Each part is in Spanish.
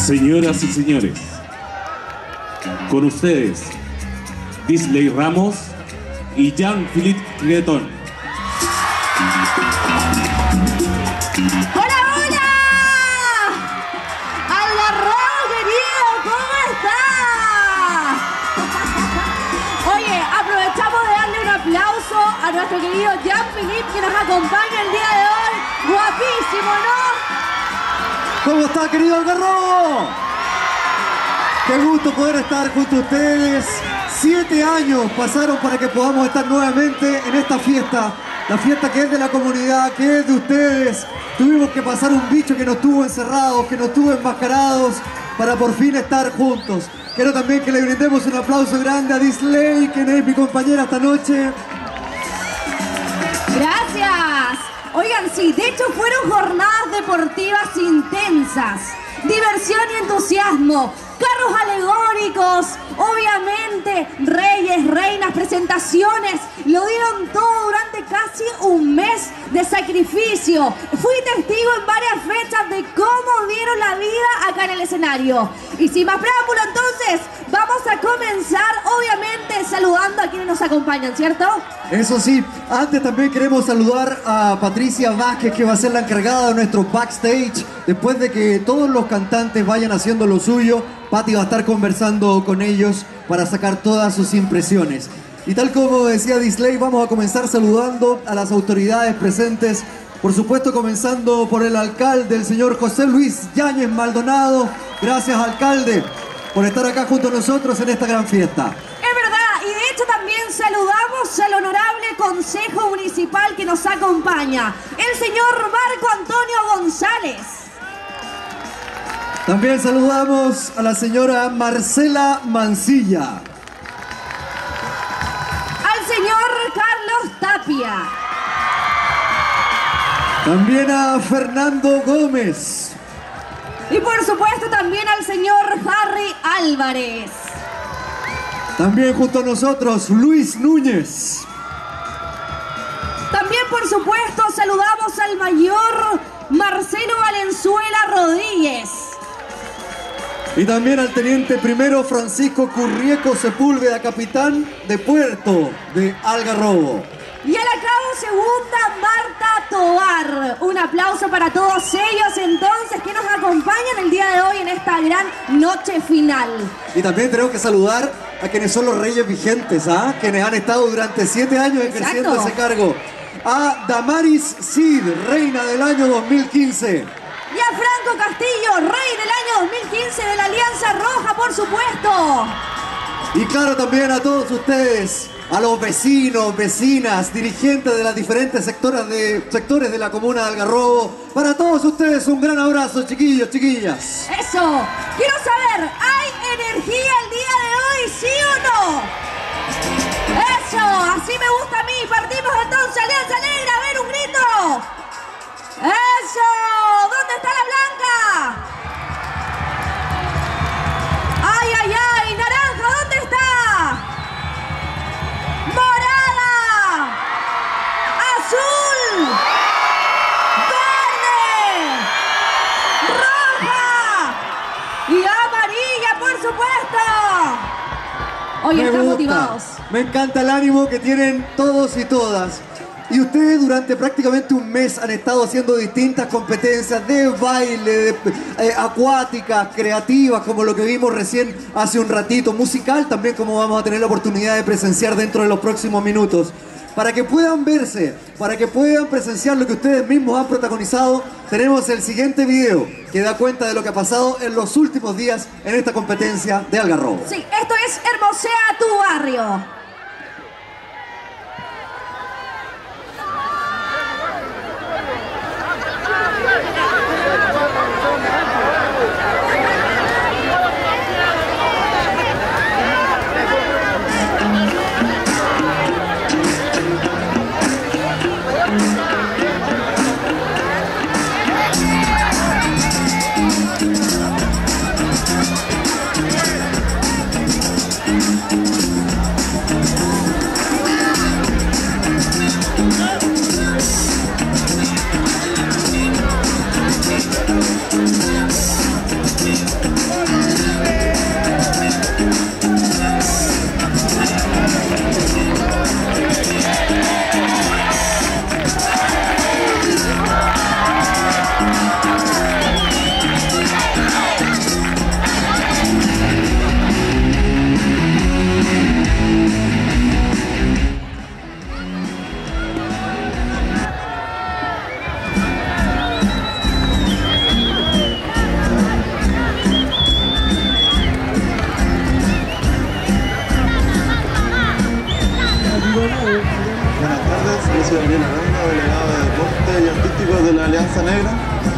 Señoras y señores, con ustedes, Disley Ramos y Jean-Philippe Creton. ¡Hola, hola! ¡Algarrobo, querido! ¿Cómo está? Oye, aprovechamos de darle un aplauso a nuestro querido Jean-Philippe que nos acompaña el día de hoy. Guapísimo, ¿no? ¿Cómo está, querido Algarrobo? Qué gusto poder estar junto a ustedes. 7 años pasaron para que podamos estar nuevamente en esta fiesta. La fiesta que es de la comunidad, que es de ustedes. Tuvimos que pasar un bicho que nos tuvo encerrados, que nos tuvo enmascarados, para por fin estar juntos. Quiero también que le brindemos un aplauso grande a Disley, que es mi compañera esta noche. Gracias. Oigan, sí, de hecho fueron jornadas deportivas intensas. Diversión y entusiasmo. Carros alegóricos, obviamente, reyes, reinas, presentaciones, lo dieron todo durante casi un mes de sacrificio. Fui testigo en varias fechas de cómo dieron la vida acá en el escenario. Y sin más preámbulo, entonces, vamos a comenzar, obviamente, saludando a quienes nos acompañan, ¿cierto? Eso sí, antes también queremos saludar a Patricia Vázquez, que va a ser la encargada de nuestro backstage. Después de que todos los cantantes vayan haciendo lo suyo, Patti va a estar conversando con ellos para sacar todas sus impresiones. Y tal como decía Disley, vamos a comenzar saludando a las autoridades presentes. Por supuesto, comenzando por el alcalde, el señor José Luis Yáñez Maldonado. Gracias, alcalde, por estar acá junto a nosotros en esta gran fiesta. Es verdad, y de hecho también saludamos al honorable Consejo Municipal que nos acompaña, el señor Marco Antonio González. También saludamos a la señora Marcela Mancilla. Al señor Carlos Tapia. También a Fernando Gómez. Y por supuesto también al señor Harry Álvarez. También junto a nosotros, Luis Núñez. También por supuesto saludamos al mayor Marcelo Valenzuela Rodríguez. Y también al teniente primero Francisco Currieco Sepúlveda, capitán de puerto de Algarrobo. Y a la cabo segunda, Marta Tovar. Un aplauso para todos ellos entonces que nos acompañan el día de hoy en esta gran noche final. Y también tenemos que saludar a quienes son los reyes vigentes, quienes han estado durante 7 años ejerciendo ese cargo. A Damaris Cid, reina del año 2015. Y a Franco Castillo, rey del año 2015 de la Alianza Roja, por supuesto. Y claro, también a todos ustedes, a los vecinos, vecinas, dirigentes de las diferentes sectores de la comuna de Algarrobo. Para todos ustedes un gran abrazo, chiquillos, chiquillas. Eso. Quiero saber, ¿hay energía el día de hoy, sí o no? Eso, así me gusta a mí. Partimos entonces, Alianza Negra, a ver un grito. ¡Eso! ¿Dónde está la blanca? ¡Ay, ay, ay! ¡Naranja! ¿Dónde está? ¡Morada! ¡Azul! ¡Verde! ¡Roja! ¡Y amarilla, por supuesto! Hoy están motivados. Me encanta el ánimo que tienen todos y todas. Y ustedes durante prácticamente un mes han estado haciendo distintas competencias de baile, acuáticas, creativas, como lo que vimos recién hace un ratito, musical también, como vamos a tener la oportunidad de presenciar dentro de los próximos minutos. Para que puedan verse, para que puedan presenciar lo que ustedes mismos han protagonizado, tenemos el siguiente video que da cuenta de lo que ha pasado en los últimos días en esta competencia de Algarrobo. Sí, esto es Hermosea tu barrio. Buenas tardes, yo soy Daniel Aranda, delegado de Deporte y Artístico de la Alianza Negra.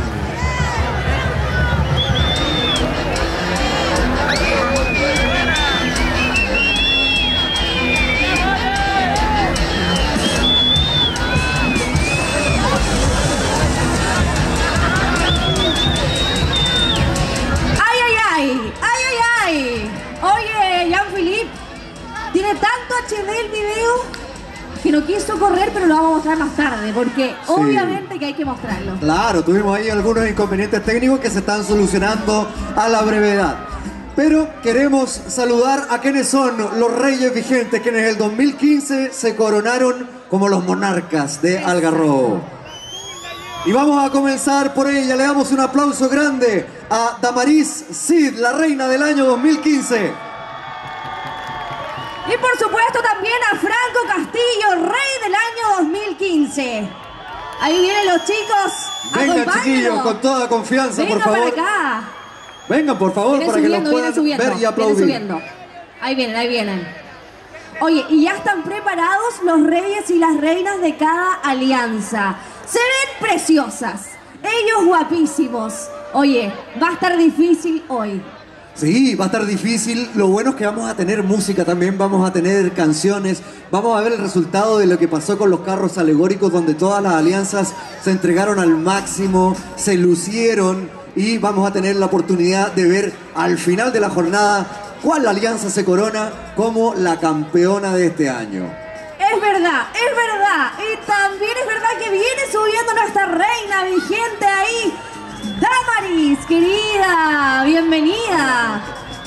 Oye, Jean-Philippe, tiene tanto HD el video que no quiso correr, pero lo vamos a mostrar más tarde, porque obviamente que hay que mostrarlo. Claro, tuvimos ahí algunos inconvenientes técnicos que se están solucionando a la brevedad. Pero queremos saludar a quienes son los reyes vigentes, quienes en el 2015 se coronaron como los monarcas de Algarrobo. Y vamos a comenzar por ella. Le damos un aplauso grande a Damaris Cid, la reina del año 2015. Y por supuesto también a Franco Castillo, rey del año 2015. Ahí vienen los chicos. Vengan, chiquillos, con toda confianza, vengan, por favor. para acá. Vengan, por favor, Vienen para subiendo, que los puedan ver y aplaudir. Subiendo. Ahí vienen, ahí vienen. Oye, y ya están preparados los reyes y las reinas de cada alianza. Se ven preciosas, ellos guapísimos. Oye, va a estar difícil hoy. Sí, va a estar difícil. Lo bueno es que vamos a tener música también, vamos a tener canciones. Vamos a ver el resultado de lo que pasó con los carros alegóricos, donde todas las alianzas se entregaron al máximo, se lucieron, y vamos a tener la oportunidad de ver al final de la jornada cuál alianza se corona como la campeona de este año. Es verdad, es verdad. Y también es verdad que viene subiendo nuestra reina vigente ahí. Damaris, querida, bienvenida.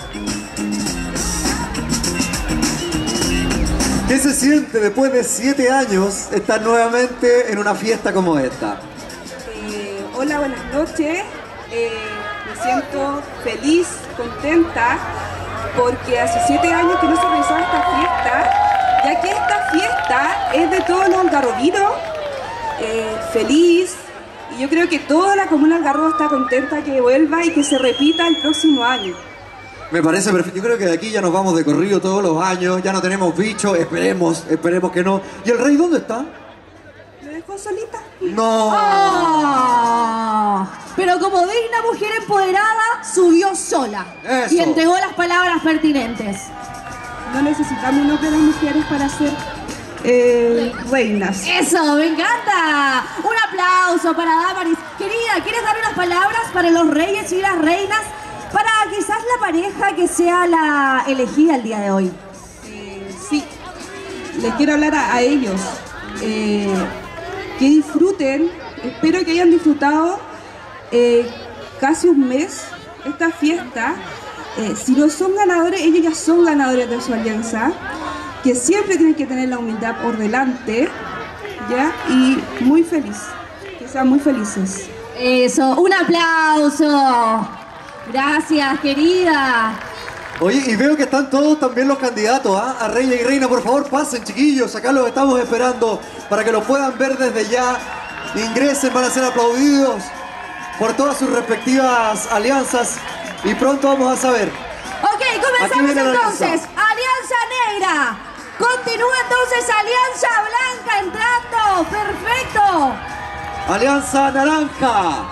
¿Qué se siente después de 7 años estar nuevamente en una fiesta como esta? Hola, buenas noches. Me siento feliz, contenta, porque hace 7 años que no se realizaba esta fiesta, ya que esta fiesta es de todos los algarrobinos. Feliz, y yo creo que toda la comuna Algarrobo está contenta que vuelva y que se repita el próximo año. Me parece perfecto. Yo creo que de aquí ya nos vamos de corrido todos los años, ya no tenemos bicho, esperemos que no. ¿Y el rey dónde está? ¿Me dejó solita? No. Oh, pero como digna mujer empoderada, subió sola. Eso. Y entregó las palabras pertinentes. No necesitamos un hombre de las mujeres para ser reinas. Eso, me encanta. Un aplauso para Damaris. Querida, ¿quieres dar unas palabras para los reyes y las reinas? Para quizás la pareja que sea la elegida el día de hoy. Sí, les quiero hablar a ellos. Que disfruten, espero que hayan disfrutado casi un mes esta fiesta. Si no son ganadores, ellos ya son ganadores de su alianza, que siempre tienen que tener la humildad por delante, ¿ya? Y muy feliz, que sean muy felices. Eso, un aplauso. Gracias, querida. Oye, y veo que están todos también los candidatos, ¿ah? A reina y reina. Por favor, pasen, chiquillos, acá los estamos esperando para que los puedan ver desde ya. Ingresen, van a ser aplaudidos por todas sus respectivas alianzas y pronto vamos a saber. Ok, comenzamos Aquí viene la entonces. Alianza Negra. Continúa entonces Alianza Blanca entrando. Perfecto. Alianza Naranja.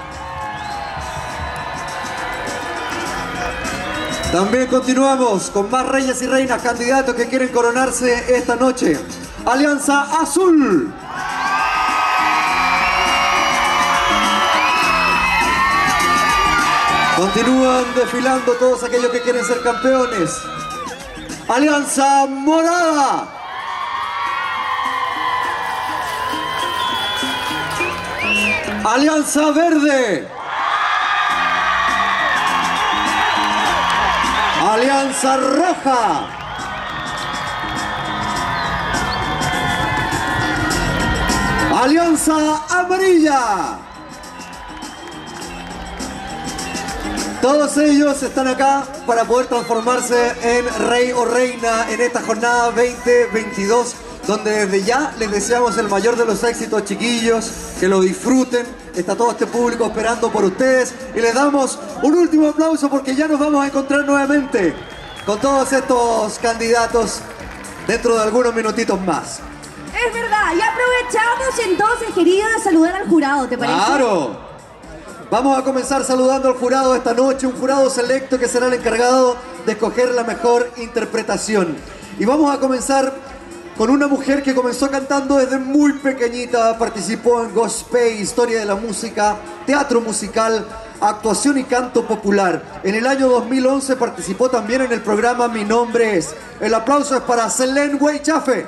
También continuamos con más reyes y reinas, candidatos que quieren coronarse esta noche. Alianza Azul. Continúan desfilando todos aquellos que quieren ser campeones. Alianza Morada. Alianza Verde. Alianza Roja. Alianza Amarilla. Todos ellos están acá para poder transformarse en rey o reina en esta jornada 2022, donde desde ya les deseamos el mayor de los éxitos, chiquillos, que lo disfruten. Está todo este público esperando por ustedes y les damos un último aplauso porque ya nos vamos a encontrar nuevamente con todos estos candidatos dentro de algunos minutitos más. Es verdad, y aprovechamos entonces, querido, de saludar al jurado, ¿te parece? ¡Claro! Vamos a comenzar saludando al jurado esta noche, un jurado selecto que será el encargado de escoger la mejor interpretación. Y vamos a comenzar con una mujer que comenzó cantando desde muy pequeñita, participó en gospel, historia de la música, teatro musical, actuación y canto popular. En el año 2011 participó también en el programa Mi Nombre Es. El aplauso es para Selene Weichafe.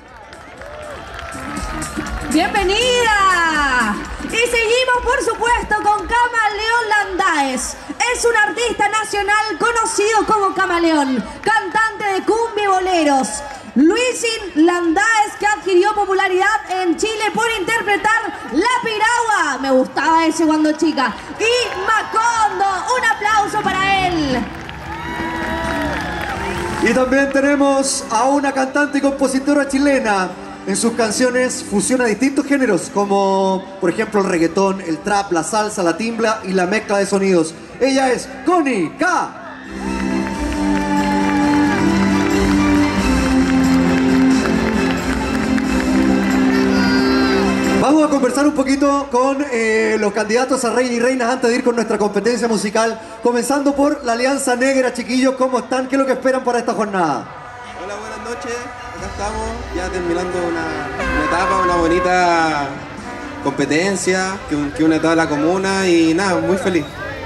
¡Bienvenida! Y seguimos, por supuesto, con Camaleón Landaes. Es un artista nacional conocido como Camaleón, cantante de cumbia y boleros. Luisin Landaes, que adquirió popularidad en Chile por interpretar La Piragua. Me gustaba ese cuando chica. Y Macondo, un aplauso para él. Y también tenemos a una cantante y compositora chilena. En sus canciones fusiona distintos géneros, como por ejemplo el reggaetón, el trap, la salsa, la timbla y la mezcla de sonidos. Ella es Connie K. Vamos a conversar un poquito con los candidatos a Rey y Reinas antes de ir con nuestra competencia musical. Comenzando por la Alianza Negra, chiquillos, ¿cómo están? ¿Qué es lo que esperan para esta jornada? Hola, buenas noches. Acá estamos ya terminando una etapa, una bonita competencia que une a toda la comuna y nada, muy feliz.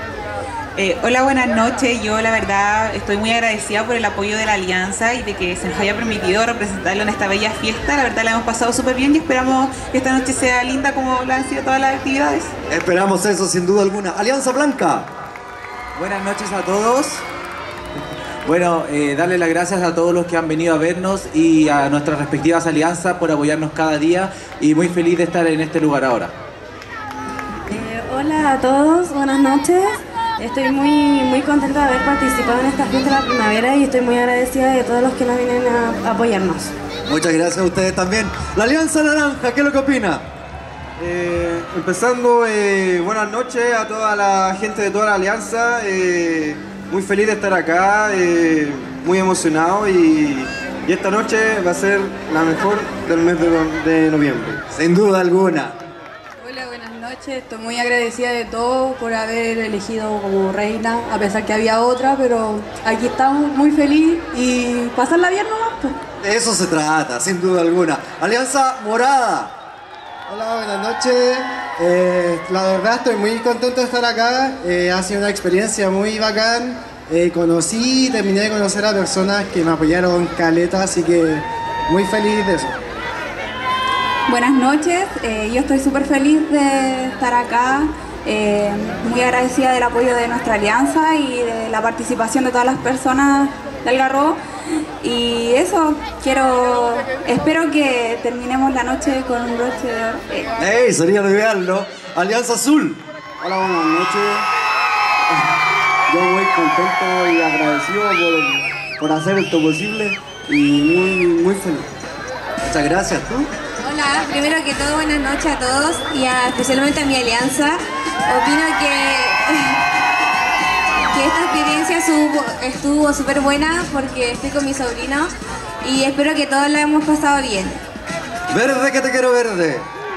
Hola, buenas noches. Yo la verdad estoy muy agradecida por el apoyo de la Alianza y de que se nos haya permitido representarlo en esta bella fiesta. La verdad la hemos pasado súper bien y esperamos que esta noche sea linda como lo han sido todas las actividades. Esperamos eso sin duda alguna. Alianza Blanca. Buenas noches a todos. Bueno, darle las gracias a todos los que han venido a vernos y a nuestras respectivas alianzas por apoyarnos cada día y muy feliz de estar en este lugar ahora. Hola a todos, buenas noches. Estoy muy contenta de haber participado en esta fiesta de la primavera y estoy muy agradecida de todos los que nos vienen a apoyarnos. Muchas gracias a ustedes también. La Alianza Naranja, ¿qué es lo que opina? Empezando, buenas noches a toda la gente de toda la Alianza. Muy feliz de estar acá, muy emocionado y esta noche va a ser la mejor del mes de noviembre. Sin duda alguna. Hola, buenas noches. Estoy muy agradecida de todo por haber elegido como reina, a pesar que había otra, pero aquí estamos muy feliz y pasarla bien nomás, pues. De eso se trata, sin duda alguna. Alianza Morada. Hola, buenas noches. La verdad estoy muy contento de estar acá. Ha sido una experiencia muy bacán. Terminé de conocer a personas que me apoyaron caleta, así que muy feliz de eso. Buenas noches, yo estoy súper feliz de estar acá, muy agradecida del apoyo de nuestra alianza y de la participación de todas las personas de Algarrobo. Y eso, espero que terminemos la noche con un broche de oro. ¡Ey! Sería lo ideal, ¿no? Alianza Azul. Hola, buenas noches. Yo muy contento y agradecido por hacer esto posible y muy feliz. Muchas gracias. ¿Tú? Hola, primero que todo, buenas noches a todos y especialmente a mi alianza. Opino que esta experiencia estuvo súper buena porque estoy con mi sobrino y espero que todos la hemos pasado bien. Verde, que te quiero verde.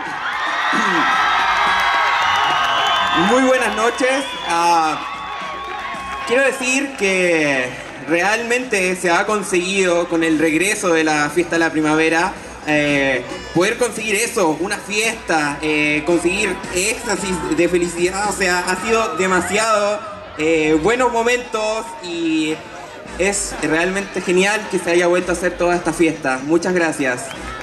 Muy buenas noches. Quiero decir que realmente se ha conseguido con el regreso de la fiesta de la primavera poder conseguir eso, una fiesta, conseguir éxtasis de felicidad, o sea, ha sido demasiado buenos momentos y es realmente genial que se haya vuelto a hacer toda esta fiesta. Muchas gracias.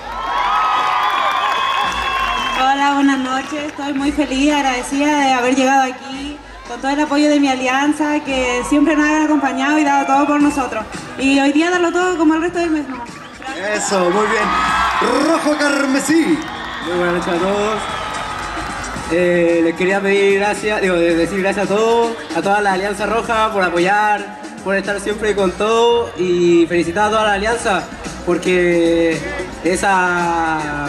Hola, buenas noches. Estoy muy feliz, agradecida de haber llegado aquí con todo el apoyo de mi alianza, que siempre nos han acompañado y dado todo por nosotros. Y hoy día darlo todo como el resto del mes. Eso, muy bien. Rojo Carmesí. Muy buenas noches a todos. Les quería pedir decir gracias a todos, a toda la Alianza Roja por apoyar, por estar siempre con todo y felicitar a toda la Alianza porque esa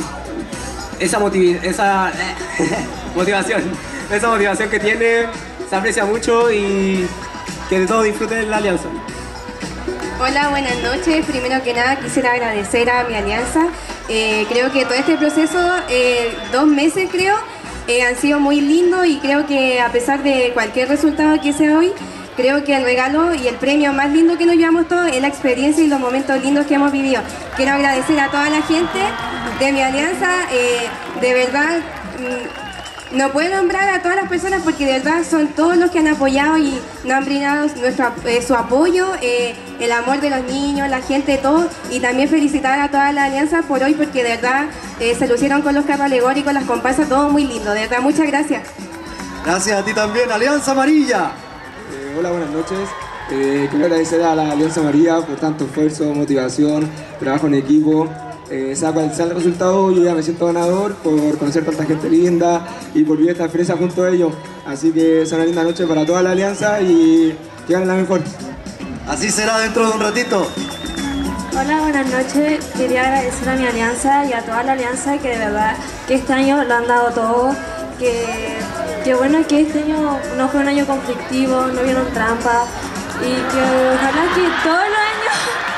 motivación que tiene se aprecia mucho y que de todos disfruten la Alianza. Hola, buenas noches. Primero que nada quisiera agradecer a mi alianza. Creo que todo este proceso, 2 meses creo, han sido muy lindos y creo que a pesar de cualquier resultado que sea hoy, creo que el regalo y el premio más lindo que nos llevamos todos es la experiencia y los momentos lindos que hemos vivido. Quiero agradecer a toda la gente de mi alianza, de verdad. No puedo nombrar a todas las personas porque de verdad son todos los que han apoyado y nos han brindado su apoyo, el amor de los niños, la gente, todo. Y también felicitar a toda la alianza por hoy porque de verdad se lucieron con los carros alegóricos, las comparsas, todo muy lindo. De verdad, muchas gracias. Gracias a ti también, Alianza Amarilla. Hola, buenas noches. Quiero agradecer a la Alianza Amarilla por tanto esfuerzo, motivación, trabajo en equipo. Sea cual sea el resultado, yo ya me siento ganador por conocer tanta gente linda y por vivir esta experiencia junto a ellos. Así que es una linda noche para toda la alianza y que ganen la mejor. Así será dentro de un ratito. Hola, buenas noches. Quería agradecer a mi alianza y a toda la alianza que de verdad que este año lo han dado todo. Que bueno que este año no fue un año conflictivo, no vieron trampa y que ojalá que todos los años...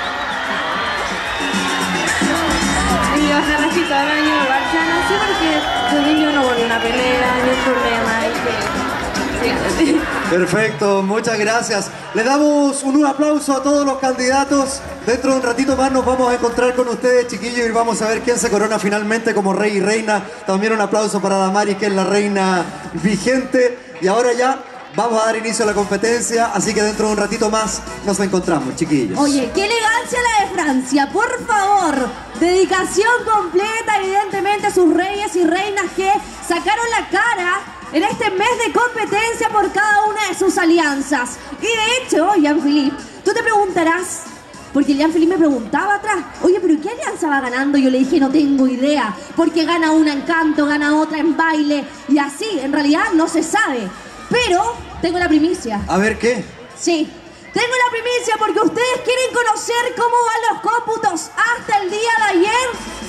Y ojalá que todo el año igual sean así porque los niños no vuelven a pelea, ni un problema y que... Perfecto, muchas gracias. Le damos un aplauso a todos los candidatos. Dentro de un ratito más nos vamos a encontrar con ustedes, chiquillos, y vamos a ver quién se corona finalmente como rey y reina. También un aplauso para Damaris, que es la reina vigente. Y ahora ya vamos a dar inicio a la competencia, así que dentro de un ratito más nos encontramos, chiquillos. Oye, qué elegancia la de Francia, por favor. Dedicación completa, evidentemente, a sus reyes y reinas que sacaron la cara en este mes de competencia por cada una de sus alianzas. Y de hecho, Jean-Philippe, tú te preguntarás, porque Jean-Philippe me preguntaba atrás, oye, ¿pero qué alianza va ganando? Yo le dije, no tengo idea, porque gana una en canto, gana otra en baile, y así, en realidad, no se sabe. Pero tengo la primicia. A ver, ¿qué? Sí, tengo la primicia porque ustedes quieren conocer cómo van los cómputos hasta el día de ayer.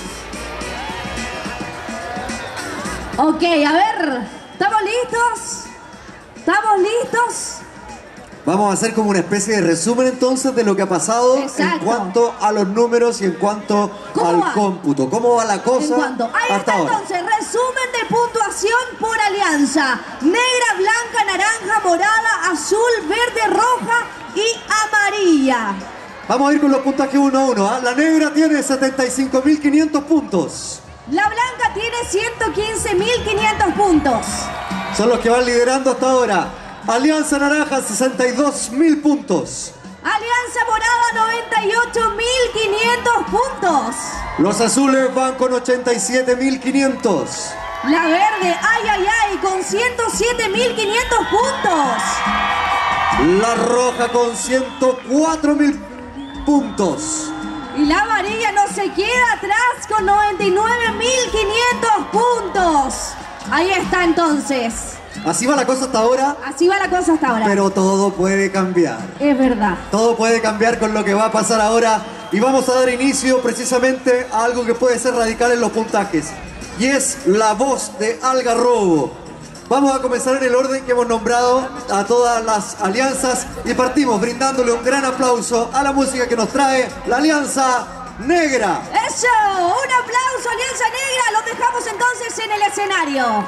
Ok, a ver, ¿estamos listos? ¿Estamos listos? Vamos a hacer como una especie de resumen entonces de lo que ha pasado. Exacto. En cuanto a los números y en cuanto al cómputo. ¿Cómo va la cosa Ahí hasta está ahora? entonces, resumen de puntuación por alianza. Negra, blanca, naranja, morada, azul, verde, roja y amarilla. Vamos a ir con los puntajes 1 a 1. ¿Ah? La negra tiene 75.500 puntos. La blanca tiene 115.500 puntos. Son los que van liderando hasta ahora. Alianza Naranja, 62.000 puntos. Alianza Morada, 98.500 puntos. Los azules van con 87.500. La verde, ay, con 107.500 puntos. La roja con 104.000 puntos. Y la amarilla no se queda atrás con 99.500 puntos. Ahí está entonces. Así va la cosa hasta ahora. Así va la cosa hasta ahora. Pero todo puede cambiar. Es verdad. Todo puede cambiar con lo que va a pasar ahora. Y vamos a dar inicio precisamente a algo que puede ser radical en los puntajes. Y es la voz de Algarrobo. Vamos a comenzar en el orden que hemos nombrado a todas las alianzas. Y partimos brindándole un gran aplauso a la música que nos trae la Alianza Negra. ¡Eso! ¡Un aplauso, Alianza Negra! Los dejamos entonces en el escenario.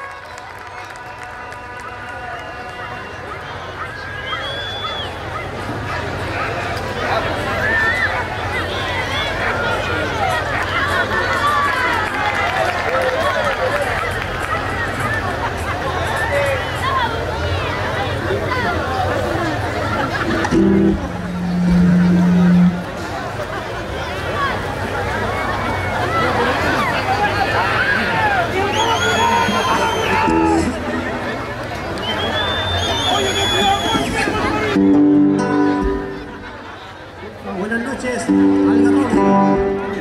Buenas noches, Algarrobo.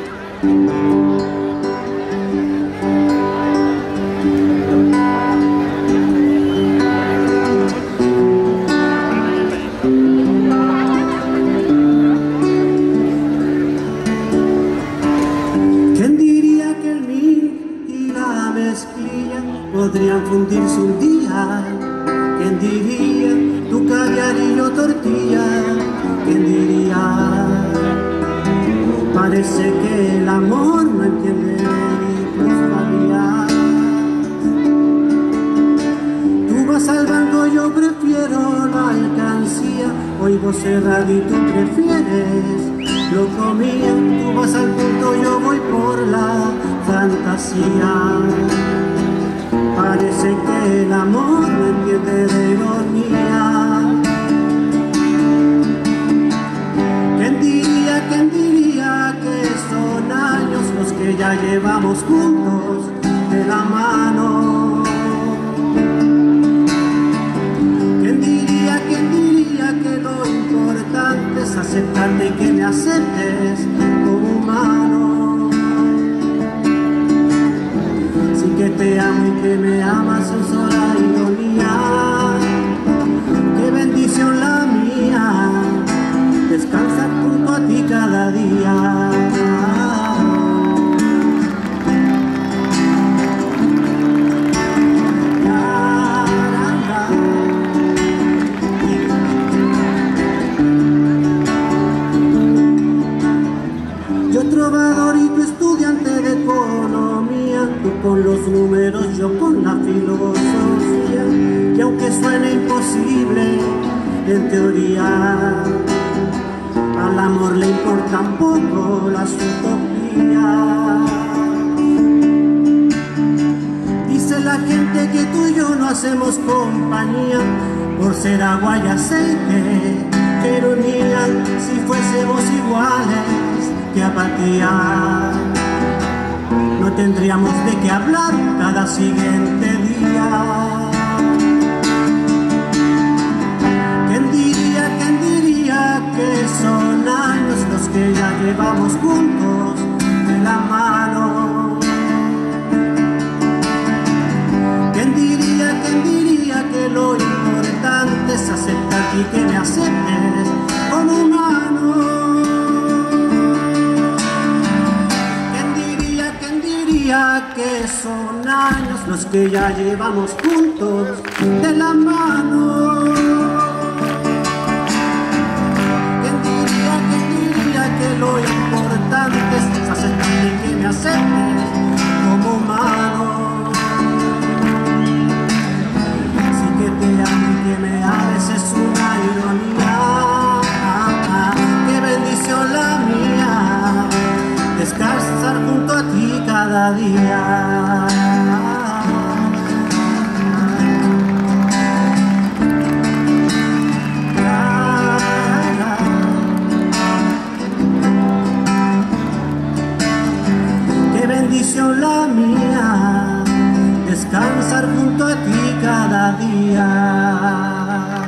¿Quién diría que el miel y la mezclilla podrían fundirse un día? ¿Quién diría tu caviar amarillo tortilla, ¿quién diría? Parece que el amor no entiende plusvalía. Tú vas al banco, yo prefiero la alcancía. Oigo cerrar y tú prefieres lo comía. Tú vas al punto, yo voy por la fantasía. Parece que el amor no entiende de ironía. ¿Quién diría que son años los que ya llevamos juntos de la mano? ¿Quién diría que lo importante es aceptarte y que me aceptes como humano? Sí que te amo y que me amas es sola ironía. Qué bendición la mía, descansar junto a ti cada día. Yo trovador y tú estudiante de economía, tú con los números, yo con la filosofía. Y aunque suene imposible en teoría, al amor le importan poco las utopías. Dice la gente que tú y yo no hacemos compañía por ser agua y aceite. Qué ironía, si fuésemos iguales, qué apatía. No tendríamos de qué hablar cada siguiente día. ¿Quién diría que son años los que ya llevamos juntos de la mano? ¿Quién diría que lo importante es aceptar y que me aceptes como humano? ¿Quién diría que son años los que ya llevamos juntos de la mano? Que lo importante es aceptar y que me aceptes como humano. Sí que te amo y que me ames es una ironía. Qué bendición la mía, descansar junto a ti cada día. Bendición la mía, descansar junto a ti cada día.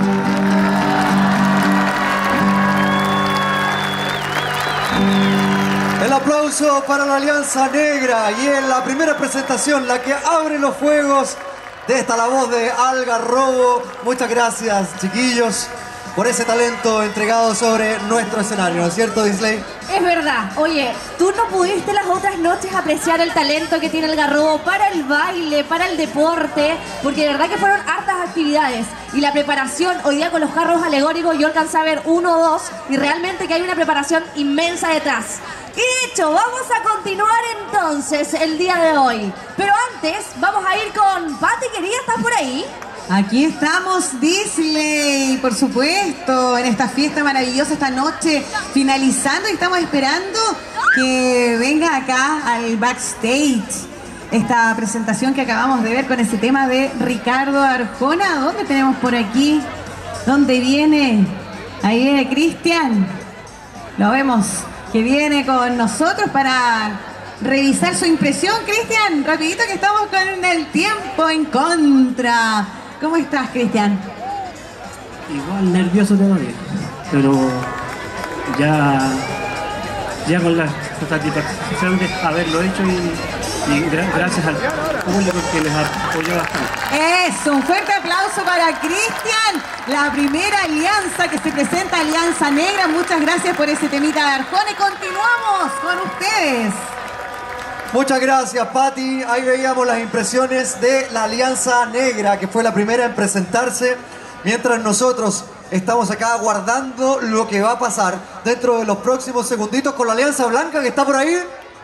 El aplauso para la Alianza Negra y en la primera presentación, la que abre los fuegos de esta, la voz de Algarrobo. Muchas gracias, chiquillos, por ese talento entregado sobre nuestro escenario, ¿no es cierto, Disley? Es verdad. Oye, tú no pudiste las otras noches apreciar el talento que tiene Algarrobo para el baile, para el deporte, porque de verdad que fueron hartas actividades. Y la preparación, hoy día con los carros alegóricos, yo alcancé a ver 1 o 2, y realmente que hay una preparación inmensa detrás. Y de hecho, vamos a continuar entonces el día de hoy. Pero antes, vamos a ir con Pati, querida, ¿estás por ahí? Aquí estamos, Disley, por supuesto, en esta fiesta maravillosa esta noche, finalizando, y estamos esperando que venga acá al backstage esta presentación que acabamos de ver con ese tema de Ricardo Arjona. ¿Dónde tenemos por aquí? ¿Dónde viene? Ahí viene Cristian. Lo vemos que viene con nosotros para revisar su impresión. Cristian, rapidito que estamos con el tiempo en contra. ¿Cómo estás, Cristian? Igual nervioso todavía, pero ya con la satisfacción de haberlo hecho y gracias al público que les apoyó bastante. Eso, un fuerte aplauso para Cristian, la primera alianza que se presenta, Alianza Negra. Muchas gracias por ese temita de Arjona y continuamos con ustedes. Muchas gracias, Pati. Ahí veíamos las impresiones de la Alianza Negra, que fue la primera en presentarse mientras nosotros estamos acá aguardando lo que va a pasar dentro de los próximos segunditos con la Alianza Blanca que está por ahí.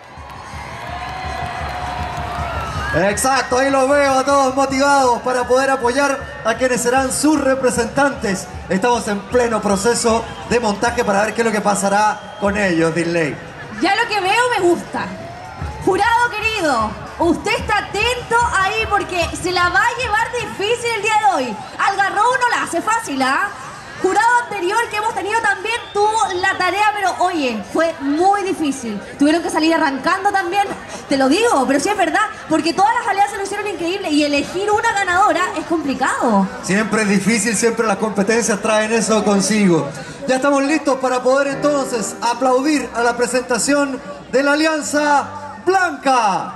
Exacto, ahí los veo a todos motivados para poder apoyar a quienes serán sus representantes. Estamos en pleno proceso de montaje para ver qué es lo que pasará con ellos, Disley. Ya lo que veo me gusta. Jurado querido, usted está atento ahí porque se la va a llevar difícil el día de hoy. Algarrobo no la hace fácil, ¿ah? Jurado anterior que hemos tenido también tuvo la tarea, pero oye, fue muy difícil. Tuvieron que salir arrancando también, te lo digo, pero sí es verdad, porque todas las alianzas lo hicieron increíble y elegir una ganadora es complicado. Siempre es difícil, siempre las competencias traen eso consigo. Ya estamos listos para poder entonces aplaudir a la presentación de la Alianza Blanca.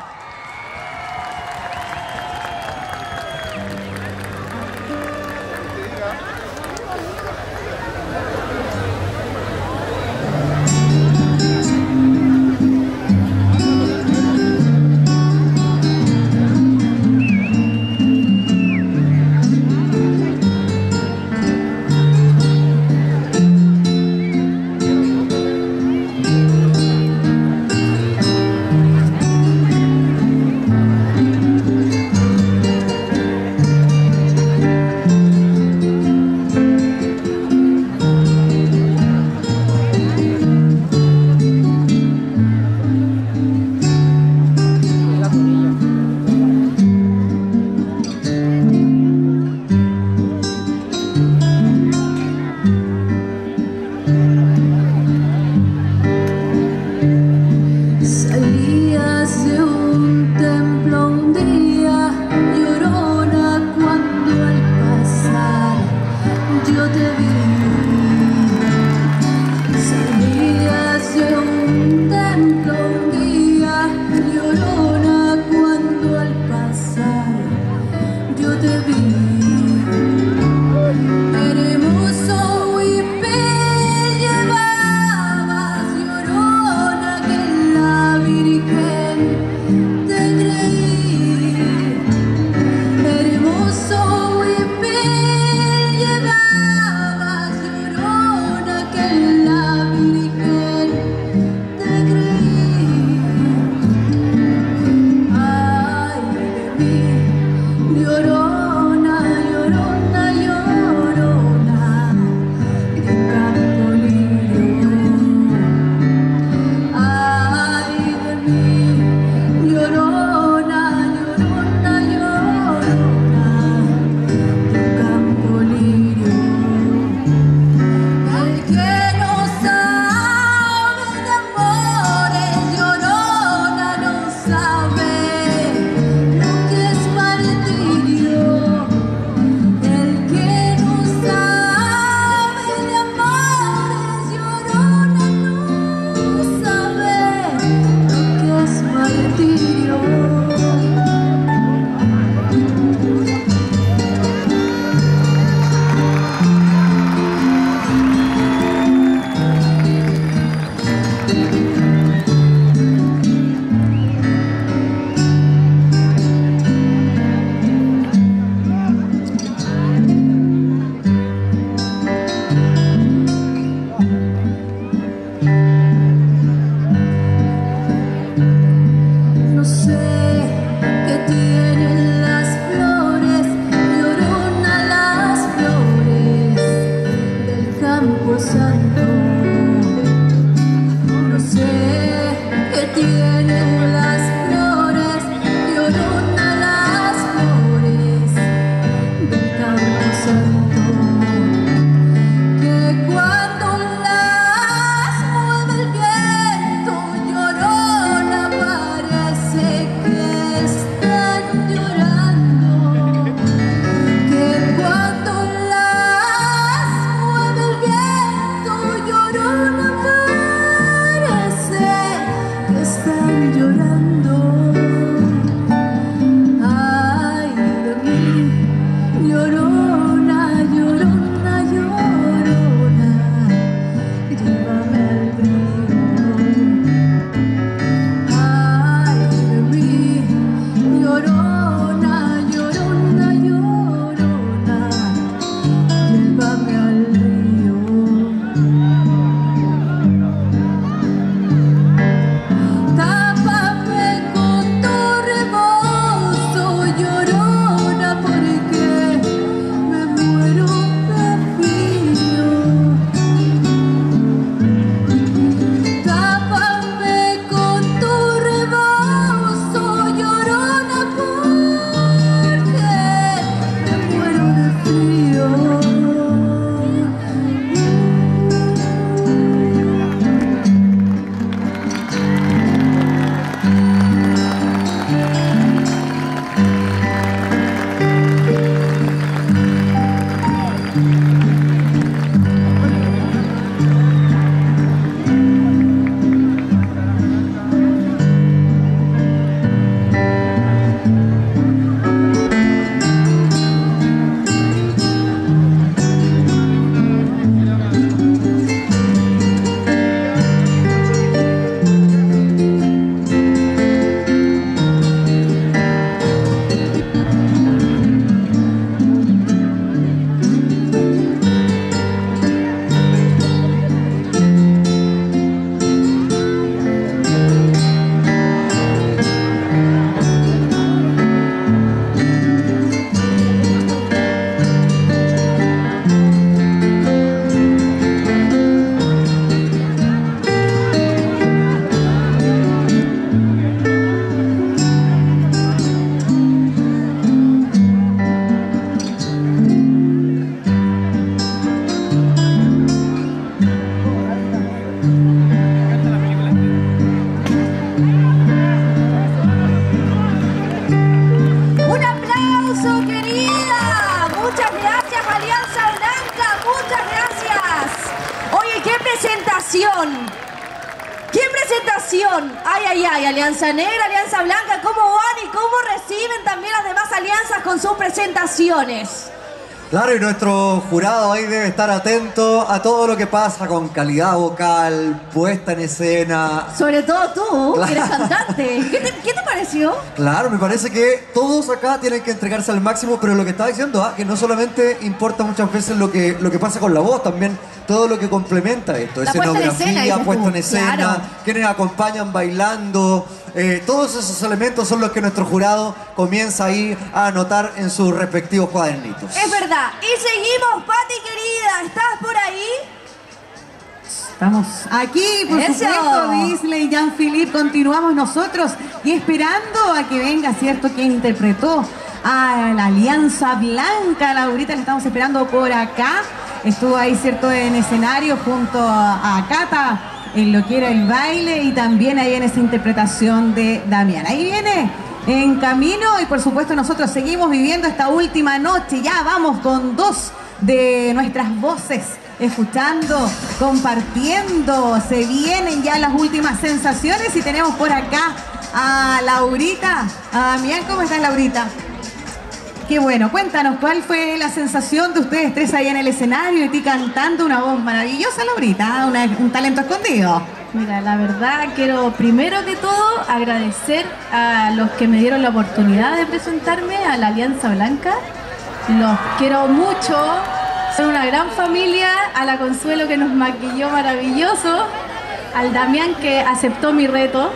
presentación. ¡Qué presentación! ¡Ay, ay, ay! Alianza Negra, Alianza Blanca, ¿cómo van y cómo reciben también las demás alianzas con sus presentaciones? Claro, y nuestro jurado ahí debe estar atento a todo lo que pasa con calidad vocal, puesta en escena. Sobre todo tú, Claro. que eres cantante. ¿Qué te pareció? Claro, me parece que todos acá tienen que entregarse al máximo, pero lo que estaba diciendo, que no solamente importa muchas veces lo que pasa con la voz, también todo lo que complementa esto. La puesta en escena, Escenografía, dices puesta tú. en escena, Claro. quienes acompañan bailando. Todos esos elementos son los que nuestro jurado comienza ahí a anotar en sus respectivos cuadernitos. Es verdad. Y seguimos, Pati querida. ¿Estás por ahí? Estamos aquí, por Eso. supuesto, Disley y Jean-Philippe, continuamos nosotros y esperando a que venga, ¿cierto?, quien interpretó a la Alianza Blanca. Laurita, la estamos esperando por acá. Estuvo ahí, ¿cierto?, en escenario junto a Cata, en lo que era el baile y también ahí en esa interpretación de Damián. Ahí viene en camino y por supuesto nosotros seguimos viviendo esta última noche. Ya vamos con dos de nuestras voces, escuchando, compartiendo. Se vienen ya las últimas sensaciones y tenemos por acá a Laurita, a Damián. ¿Cómo estás, Laurita? Qué bueno, cuéntanos, ¿cuál fue la sensación de ustedes tres ahí en el escenario y ti cantando una voz maravillosa, Laurita? Un talento escondido. Mira, la verdad quiero primero que todo agradecer a los que me dieron la oportunidad de presentarme a la Alianza Blanca. Los quiero mucho, son una gran familia, a la Consuelo que nos maquilló maravilloso, al Damián que aceptó mi reto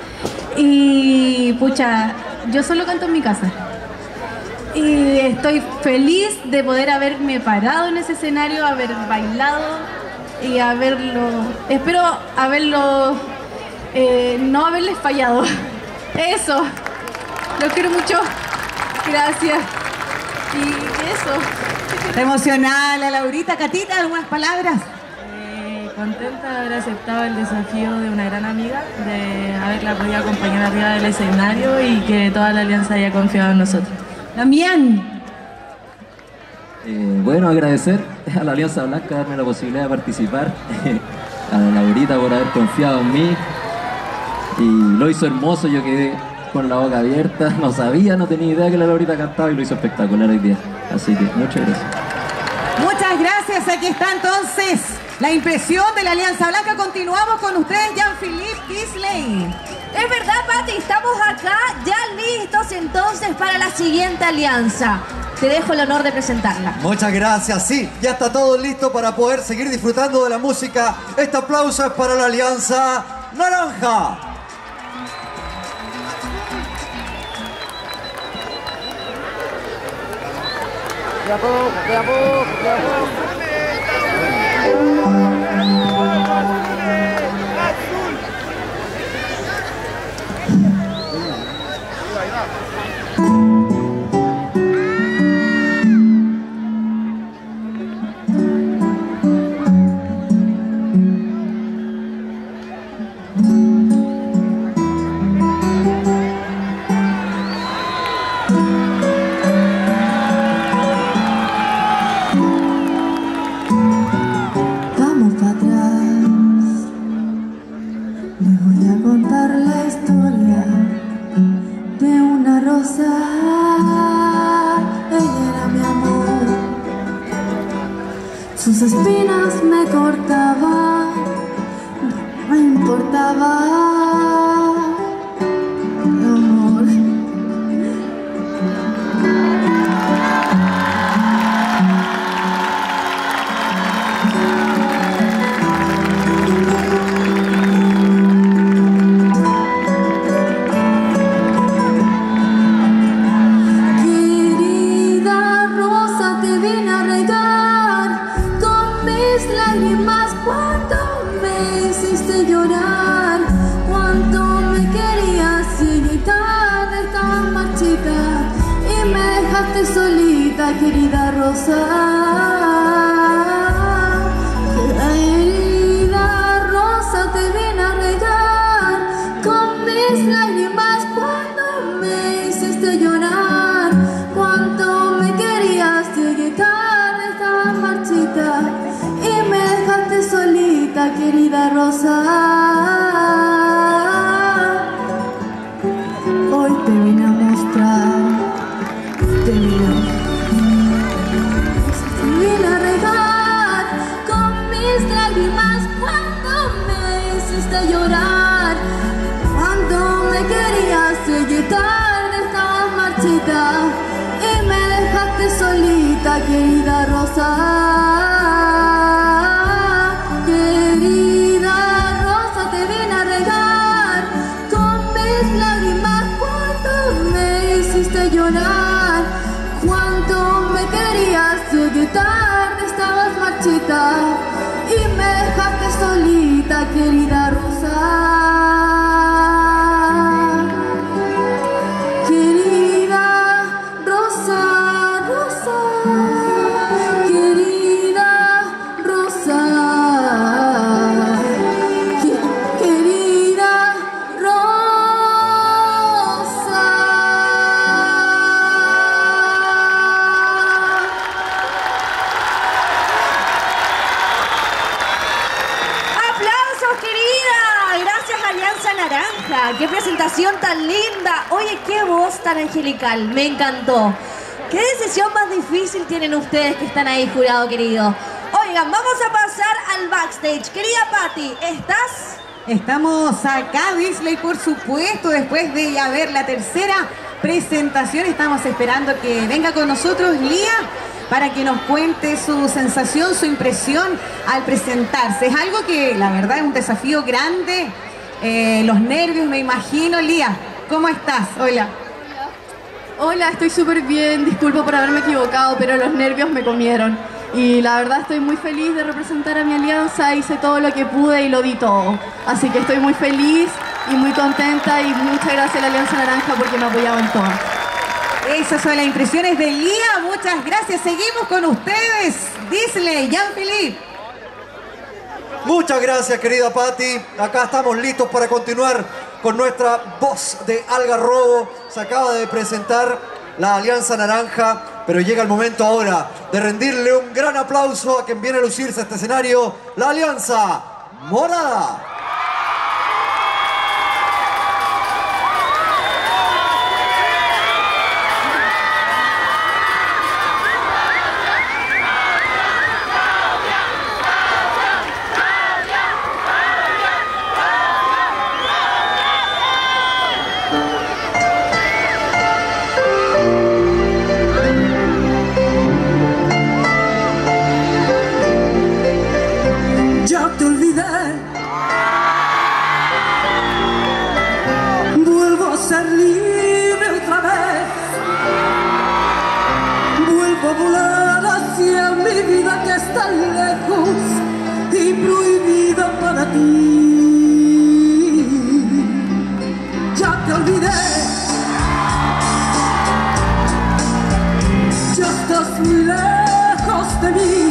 y pucha, yo solo canto en mi casa. Y estoy feliz de poder haberme parado en ese escenario, haber bailado y espero haberlo, no haberles fallado. Eso, los quiero mucho, gracias. Y eso. Está emocionada la Laurita. Catita, ¿algunas palabras? Contenta de haber aceptado el desafío de una gran amiga, de haberla podido acompañar arriba del escenario y que toda la alianza haya confiado en nosotros. Damián. Bueno, agradecer a la Alianza Blanca darme la posibilidad de participar, a la Laurita por haber confiado en mí y lo hizo hermoso. Yo quedé con la boca abierta, no sabía, no tenía idea que la Laurita cantaba y lo hizo espectacular hoy día, así que muchas gracias. Muchas gracias, aquí está entonces la impresión de la Alianza Blanca. Continuamos con ustedes, Jean-Philippe, Disley. Es verdad, Pati, estamos acá ya listos entonces para la siguiente alianza. Te dejo el honor de presentarla. Muchas gracias, sí, ya está todo listo para poder seguir disfrutando de la música. Este aplauso es para la Alianza Naranja. Vamos para atrás, les voy a contar la historia de una rosa. Ella era mi amor, sus espinas me cortaban, no me importaba, amor. Querida rosa, te vine a regar con mis lágrimas cuando me hiciste llorar, cuánto me querías y tarde tan marchita y me dejaste solita, querida rosa. Querida rosa, te vine a regar con mis lágrimas cuando me hiciste llorar, cuánto me querías y tarde tan marchita y me dejaste solita, querida marchita y me dejaste solita, querida Rosa. Querida Rosa, te vine a regar con mis lágrimas cuando me hiciste llorar. Cuánto me querías, llegué tarde, estabas marchita y me dejaste solita, querida Rosa. ¡Qué presentación tan linda! Oye, qué voz tan angelical, me encantó. ¿Qué decisión más difícil tienen ustedes que están ahí, jurado querido? Oigan, vamos a pasar al backstage. Querida Patti, ¿estás? Estamos acá, Disley, por supuesto, después de ya ver la tercera presentación. Estamos esperando que venga con nosotros Lía para que nos cuente su sensación, su impresión al presentarse. Es algo que, la verdad, es un desafío grande. Los nervios, me imagino. Lía, ¿cómo estás? Hola. Hola, estoy súper bien. Disculpo por haberme equivocado, pero los nervios me comieron. Y la verdad estoy muy feliz de representar a mi alianza. Hice todo lo que pude y lo di todo. Así que estoy muy feliz y muy contenta. Y muchas gracias a la Alianza Naranja porque me apoyaban todas. Esas son las impresiones de Lía. Muchas gracias. Seguimos con ustedes. Disley, Jean-Philippe. Muchas gracias, querida Patti. Acá estamos listos para continuar con nuestra voz de Algarrobo. Se acaba de presentar la Alianza Naranja, pero llega el momento ahora de rendirle un gran aplauso a quien viene a lucirse a este escenario, la Alianza Morada. Volar hacia mi vida que está lejos y prohibida para ti. Ya te olvidé, ya estás muy lejos de mí.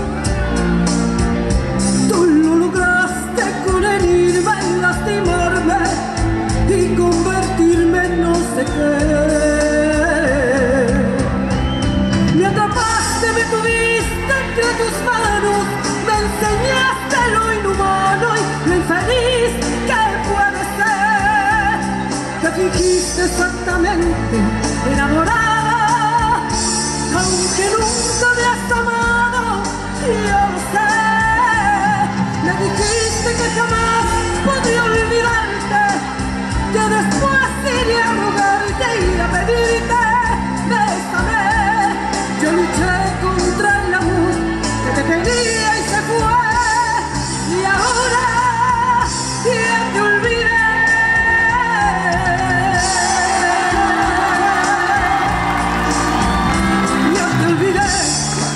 Tú lo lograste con herirme y lastimarme y convertirme en no sé qué. Me atrapaste, me tuviste entre tus manos, me enseñaste lo inhumano y lo infeliz que puede ser. Te fingiste exactamente enamorada, aunque nunca me has amado, yo lo sé. Me dijiste que jamás podría olvidarte, que después iría a rogarte y a pedirte, bésame. Yo luché contra el amor que te tenía y se fue. Y ahora ya te olvidé. Ya te olvidé.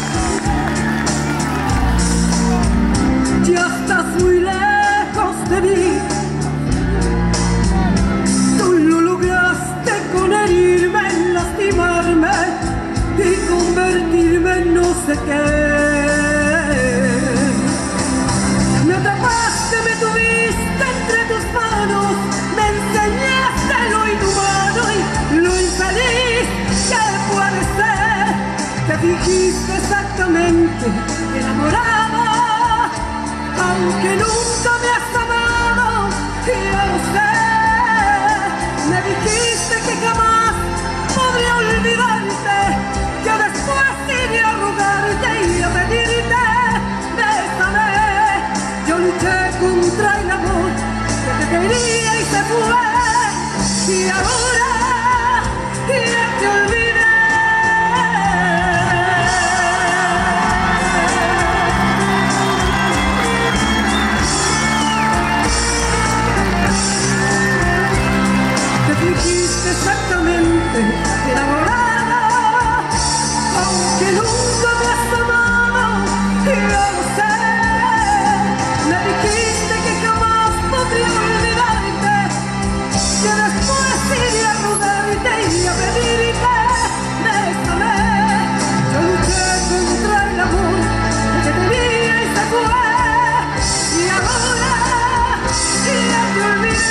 dijiste exactamente enamorada, aunque nunca me has amado, yo lo sé. Me dijiste que jamás podría olvidarte, que después iría a rogarte y a pedirte, bésame. Yo luché contra el amor que tenía y se fue, y ahora ya te olvidé.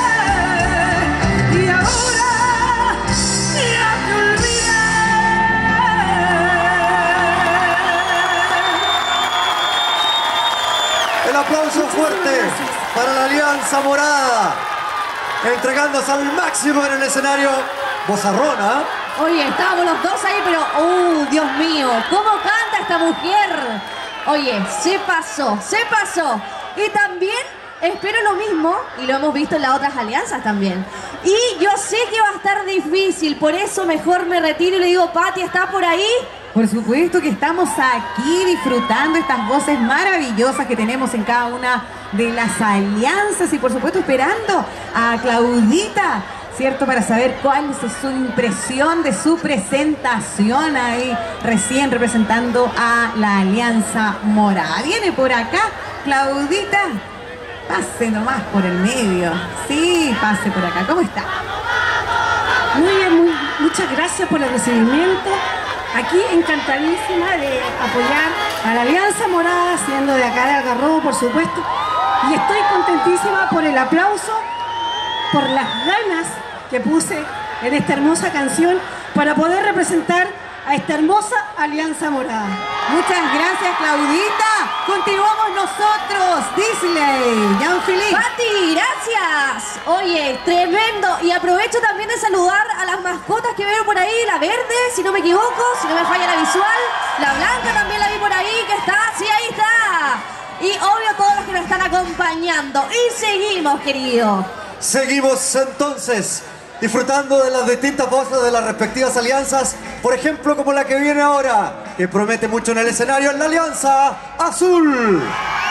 El aplauso fuerte para la Alianza Morada, entregándose al máximo en el escenario. Vozarrona. Oye, estábamos los dos ahí, pero Dios mío, ¿cómo canta esta mujer? Oye, se pasó. Y también espero lo mismo, y lo hemos visto en las otras alianzas también. Y yo sé que va a estar difícil, por eso mejor me retiro y le digo, Pati, ¿está por ahí? Por supuesto que estamos aquí disfrutando estas voces maravillosas que tenemos en cada una de las alianzas y por supuesto esperando a Claudita, ¿cierto? Para saber cuál es su impresión de su presentación ahí recién representando a la Alianza Morada. Viene por acá, Claudita. Pase nomás por el medio. Sí, pase por acá. ¿Cómo está? Muy bien, muchas gracias por el recibimiento. Aquí encantadísima de apoyar a la Alianza Morada, siendo de acá de Algarrobo, por supuesto. Y estoy contentísima por el aplauso, por las ganas que puse en esta hermosa canción para poder representar a esta hermosa Alianza Morada. Muchas gracias, Claudita. Continuamos nosotros, Disley, Jean-Philippe. Pati, gracias. Oye, tremendo. Y aprovecho también de saludar a las mascotas que veo por ahí. La verde, si no me equivoco, si no me falla la visual. La blanca también la vi por ahí, que está. Sí, ahí está. Y obvio todos los que nos están acompañando. Y seguimos, querido. Seguimos entonces disfrutando de las distintas voces de las respectivas alianzas, por ejemplo como la que viene ahora, que promete mucho en el escenario, la Alianza Azul.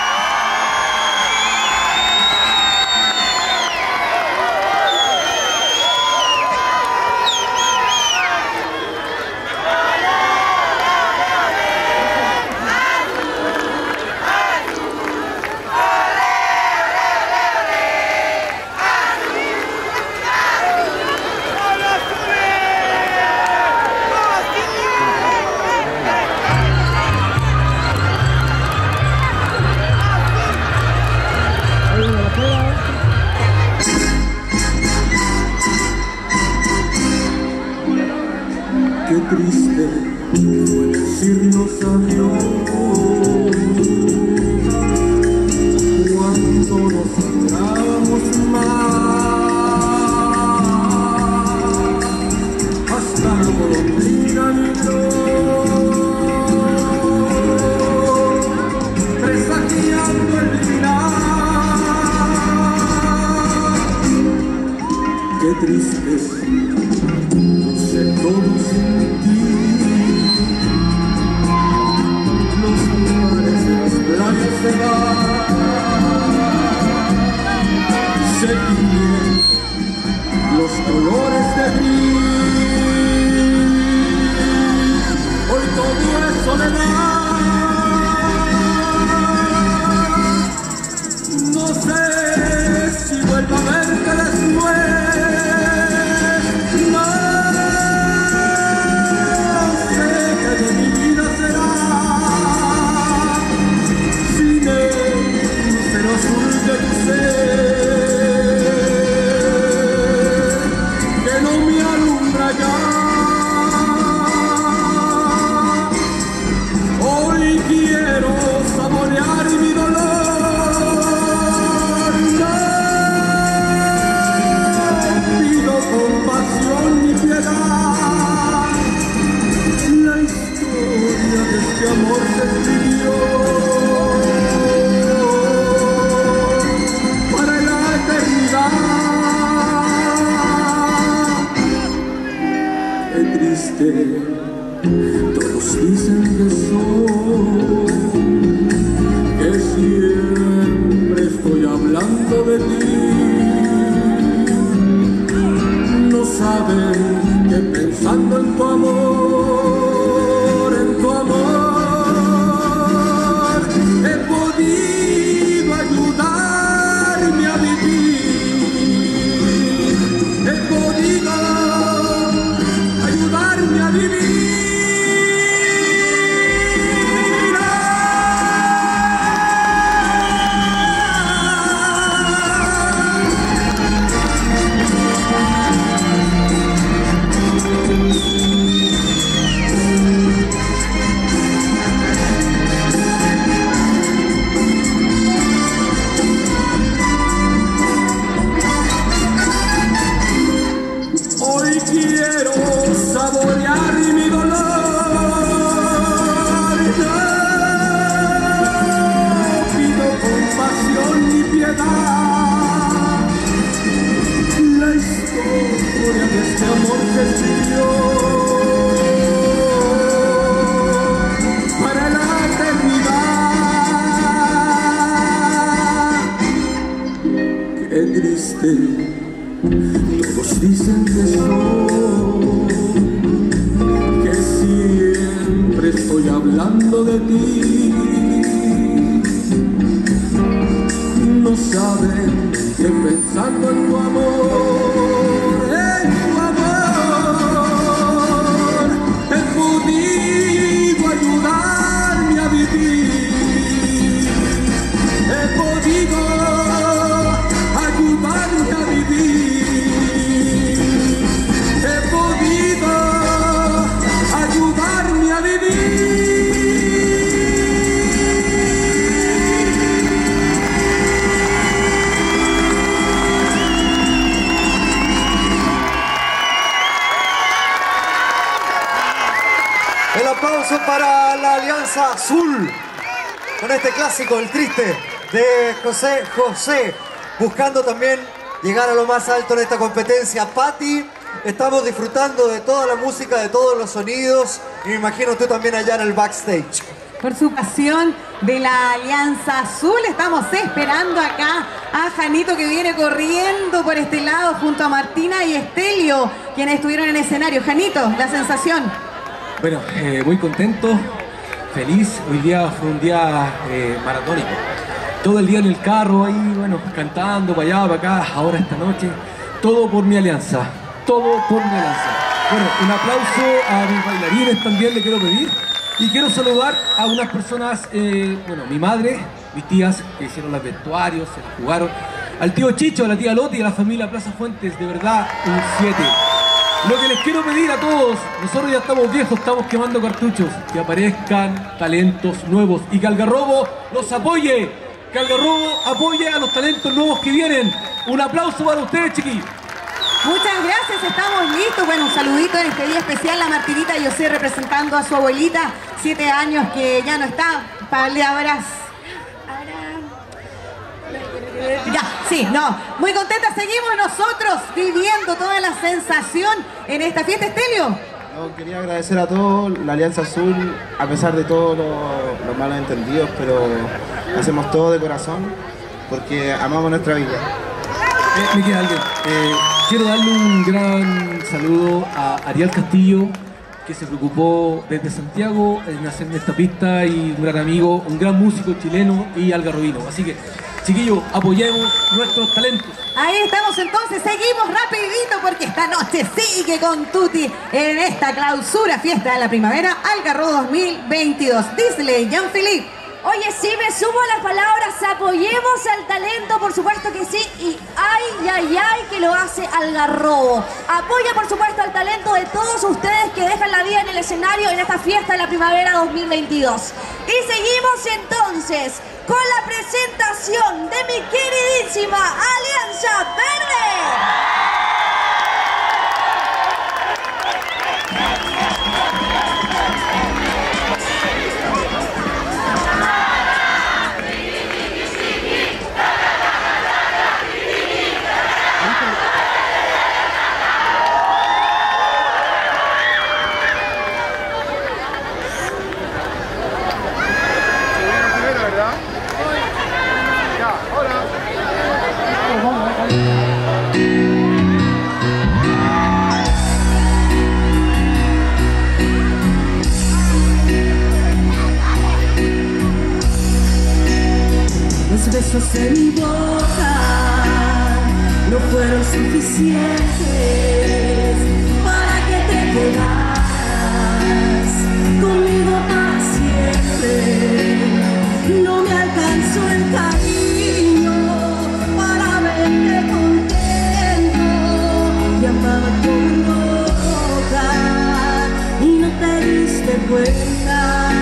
Qué triste fue decirnos adiós cuando nos amamos más, hasta la golondrina migró, presagiando el final. Qué triste todo sin ti, los mares de las playas se van, se tiñen los colores de gris, hoy todo es soledad. No sé si vuelvo a verte después. Que no me alumbra ya. Hoy quiero saborear mi dolor. No pido compasión ni piedad. La historia de este amor se escribió. Todos dicen que soy, que siempre estoy hablando de ti. pensando en tu amor, en tu amor. He podido ayudarme a vivir, he podido ayudarme a vivir. Hoy quiero saborear mi dolor. No pido compasión ni piedad. La historia de este amor se escribió para la eternidad. Qué triste. Todos dicen que soy, que siempre estoy hablando de ti. No saben que pensando en tu amor, he podido ayudarme a vivir. He podido ayudarme a vivir. Ayudarme a vivir. El aplauso para la Alianza Azul con este clásico, El Triste, de José José, buscando también llegar a lo más alto en esta competencia. Patti, estamos disfrutando de toda la música, de todos los sonidos, y me imagino tú también allá en el backstage. Por su pasión de la Alianza Azul, estamos esperando acá a Janito, que viene corriendo por este lado junto a Martina y Estelio, quienes estuvieron en escenario. Janito, la sensación. Bueno, muy contento, feliz. Hoy día fue un día maratónico. Todo el día en el carro ahí, bueno, cantando para allá, para acá, ahora esta noche. Todo por mi Alianza, todo por mi Alianza. Bueno, un aplauso a mis bailarines también le quiero pedir. Y quiero saludar a unas personas, bueno, mi madre, mis tías que hicieron los vestuarios, se las jugaron. Al tío Chicho, a la tía Loti y a la familia Plaza Fuentes, de verdad, un 7. Lo que les quiero pedir a todos, nosotros ya estamos viejos, estamos quemando cartuchos, que aparezcan talentos nuevos y que Algarrobo los apoye, que Algarrobo apoye a los talentos nuevos que vienen. Un aplauso para ustedes, chiquillos. Muchas gracias, estamos listos. Bueno, un saludito en este día especial a Martinita José, representando a su abuelita, 7 años que ya no está. Palabras. Ya, sí, no. Muy contenta, seguimos nosotros viviendo toda la sensación en esta fiesta, Estelio. No, quería agradecer a todos, la Alianza Azul, a pesar de todos los malos entendidos, pero hacemos todo de corazón porque amamos nuestra vida. Me queda alguien. Quiero darle un gran saludo a Ariel Castillo, que se preocupó desde Santiago en hacer esta pista, y un gran amigo, un gran músico chileno y algarrobino. Así que, chiquillos, apoyemos nuestros talentos. Ahí estamos entonces, seguimos rapidito porque esta noche sigue con Tutti en esta clausura fiesta de la primavera Algarrobo 2022. Disley, Jean-Philippe. Oye, sí, me sumo a las palabras, apoyemos al talento, por supuesto que sí, y ay, que lo hace Algarrobo. Apoya, por supuesto, al talento de todos ustedes que dejan la vida en el escenario en esta fiesta de la primavera 2022. Y seguimos entonces con la presentación de mi queridísima Alianza Verde. besos de mi boca no fueron suficientes para que te quedaras conmigo para siempre. No me alcanzó el cariño para verte contento. Te amaba como loca y no te diste cuenta.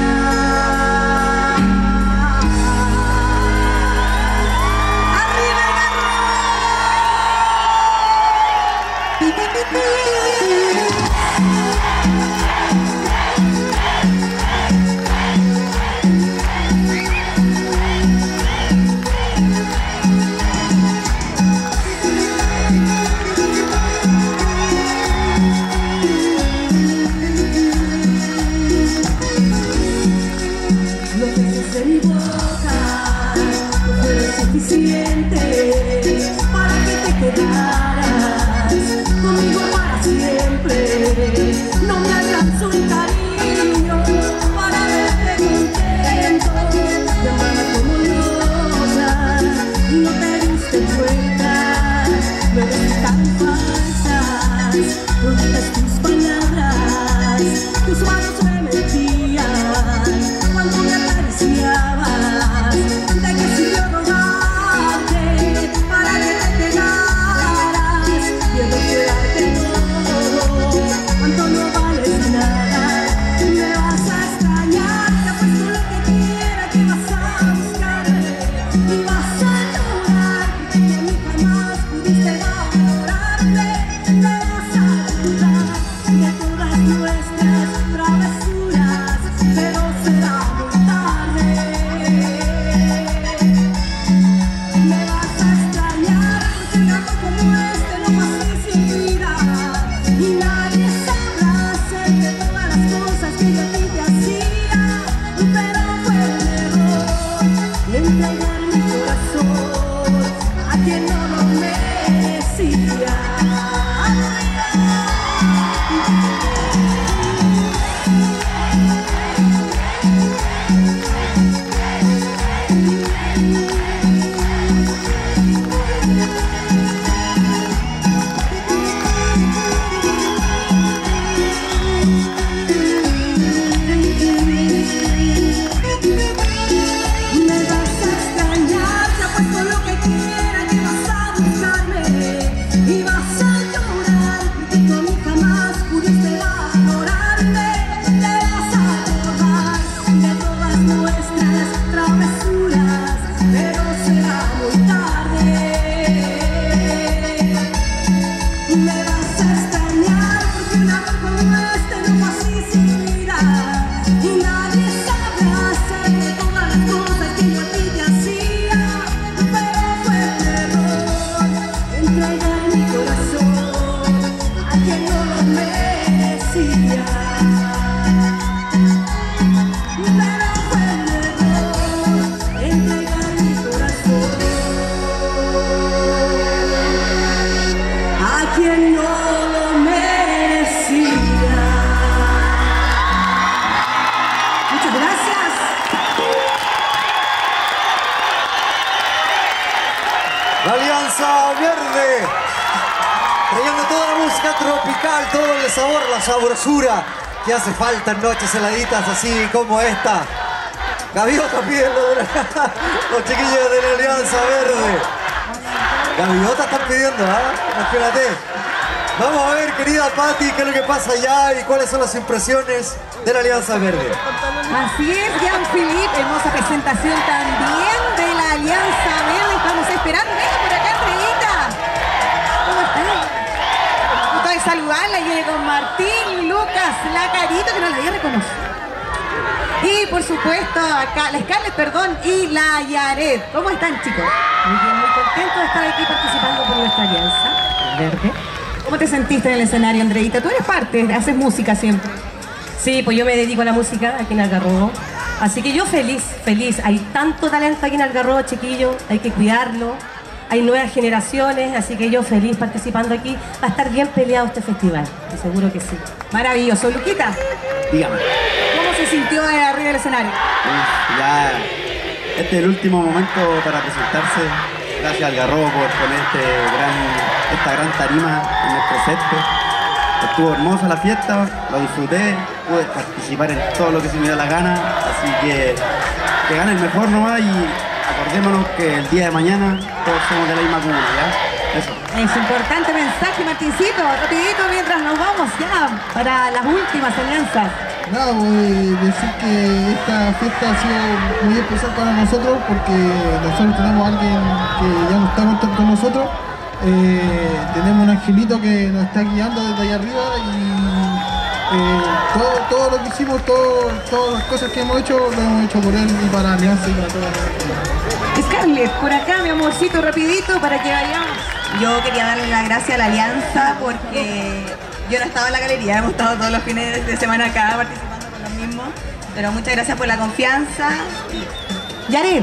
Para que te quedaras conmigo para siempre. No me alcanzó el cariño para verte contento. Te amaba como loca y no te diste cuenta. Me ves tan falsas, bonitas tus palabras, tus manos me mentían cuando me acariciabas. ¿De qué sirvió rogarte para que te quedaras? Quiero quedarte todo, cuando no vales nada. Me vas a extrañar, te apuesto lo que quiera que vas a buscarme y vas a llorar, porque a mí jamás pudiste valorarme. Me vas a dudar de todas nuestras travesuras, pero será muy tarde. Me vas a extrañar porque un amor como este no pasé sin vida y nadie sabrá hacerte todas las cosas que yo a ti te hacía, pero fue un error entregar mi corazón a quien no lo merecía. Me vas a extrañar, te apuesto lo que quiera que vas a buscarme y vas a llorar, porque tú a mí jamás pudiste valorarme. Te vas a acordar de todas nuestras travesuras, pero será muy tarde. Me vas a extrañar porque un amor como este no pasé sin vida y nadie sabrá hacerte todas las cosas que yo a ti te hacía, pero fue un error entregar mi corazón a quien no lo merecía. Pero fue un error entregar mi corazón a quien no lo merecía. Muchas gracias. La Alianza Verde, trayendo toda la música tropical, todo el sabor, la sabrosura que hace falta en noches heladitas así como esta. Gaviota piden los chiquillos de la Alianza Verde. Gaviota están pidiendo, imagínate. Vamos a ver, querida Patti, qué es lo que pasa allá y cuáles son las impresiones de la Alianza Verde. Así es, Jean-Philippe, hermosa presentación también de la Alianza Verde. Estamos esperando. Venga por acá, Andreita. ¿Cómo están? Gusto de saludarla. Viene con Martín y Lucas, la Carita, que no la había reconocido. Y por supuesto, acá, la Scarlett, perdón, y la Yaret. ¿Cómo están, chicos? Muy bien, muy contento de estar aquí participando por nuestra Alianza Verde. ¿Cómo te sentiste en el escenario, Andreita? Tú eres parte, haces música siempre. Sí, pues yo me dedico a la música aquí en Algarrobo. Así que yo feliz, feliz. Hay tanto talento aquí en Algarrobo, chiquillos. Hay que cuidarlo. Hay nuevas generaciones, así que yo feliz participando aquí. Va a estar bien peleado este festival. Y seguro que sí. Maravilloso. Luquita, Dígame. ¿cómo se sintió arriba del escenario? Ya Este es el último momento para presentarse. Gracias al Garrobo por poner esta gran tarima en nuestro césped. Estuvo hermosa la fiesta, lo disfruté, pude participar en todo lo que se me dio la gana, así que gane el mejor nomás y acordémonos que el día de mañana todos somos de la misma comuna, ¿ya? Eso. Es importante mensaje, Martincito, rapidito mientras nos vamos ya para las últimas alianzas. Nada, voy a decir que esta fiesta ha sido muy especial para nosotros porque nosotros tenemos a alguien que ya no está con nosotros. Tenemos un angelito que nos está guiando desde allá arriba y todo lo que hicimos, todas las cosas que hemos hecho, lo hemos hecho por él y para la Alianza y para toda la... Scarlett, por acá, mi amorcito, rapidito para que vayamos. Yo quería darle las gracias a la Alianza porque yo no estaba en la galería, hemos estado todos los fines de semana acá participando con los mismos, pero muchas gracias por la confianza. Yared,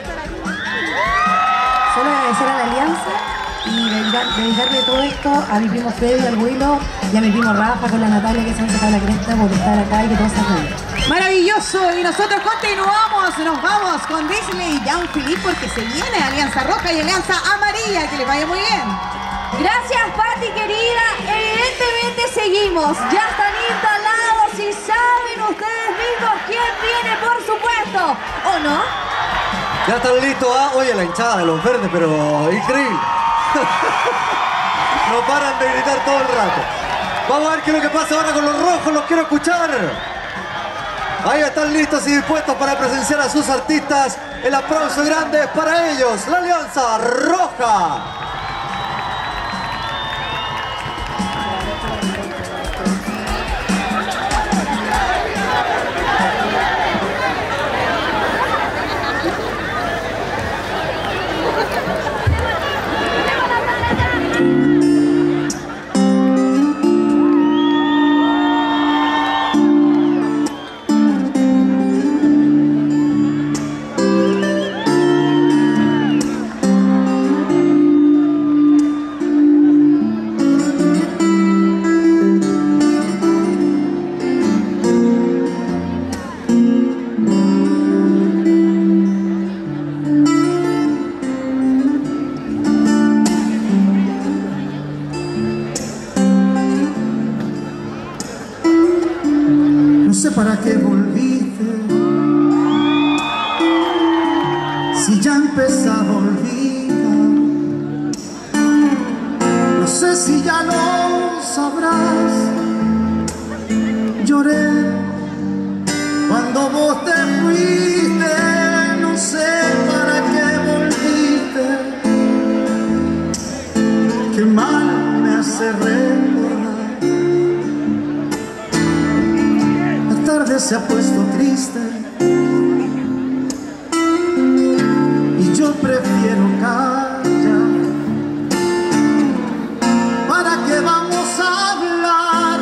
solo agradecer a la Alianza y dedicarle todo esto a mi primo Freddy, al Willow y a mi primo Rafa con la Natalia que se han sacado la cresta por estar acá y que todo salga bien. Maravilloso, y nosotros continuamos, nos vamos con Disney y Jean-Philippe porque se viene Alianza Roja y Alianza Amarilla, que les vaya muy bien. Gracias, Pati querida. Evidentemente seguimos. Ya están instalados y saben ustedes mismos quién viene, por supuesto. ¿O no? Ya están listos, ¿ah? Oye, la hinchada de los verdes, pero increíble. No paran de gritar todo el rato. Vamos a ver qué es lo que pasa ahora con los rojos, los quiero escuchar. Ahí están listos y dispuestos para presenciar a sus artistas. El aplauso grande es para ellos, la Alianza Roja. ¿Para qué volviste? Si ya empezaba a olvidar. No sé si ya lo sabrás. Lloré cuando vos te fuiste. No sé para qué volviste. Qué mal me hace recordar. La tarde se ha puesto triste y yo prefiero callar. ¿Para qué vamos a hablar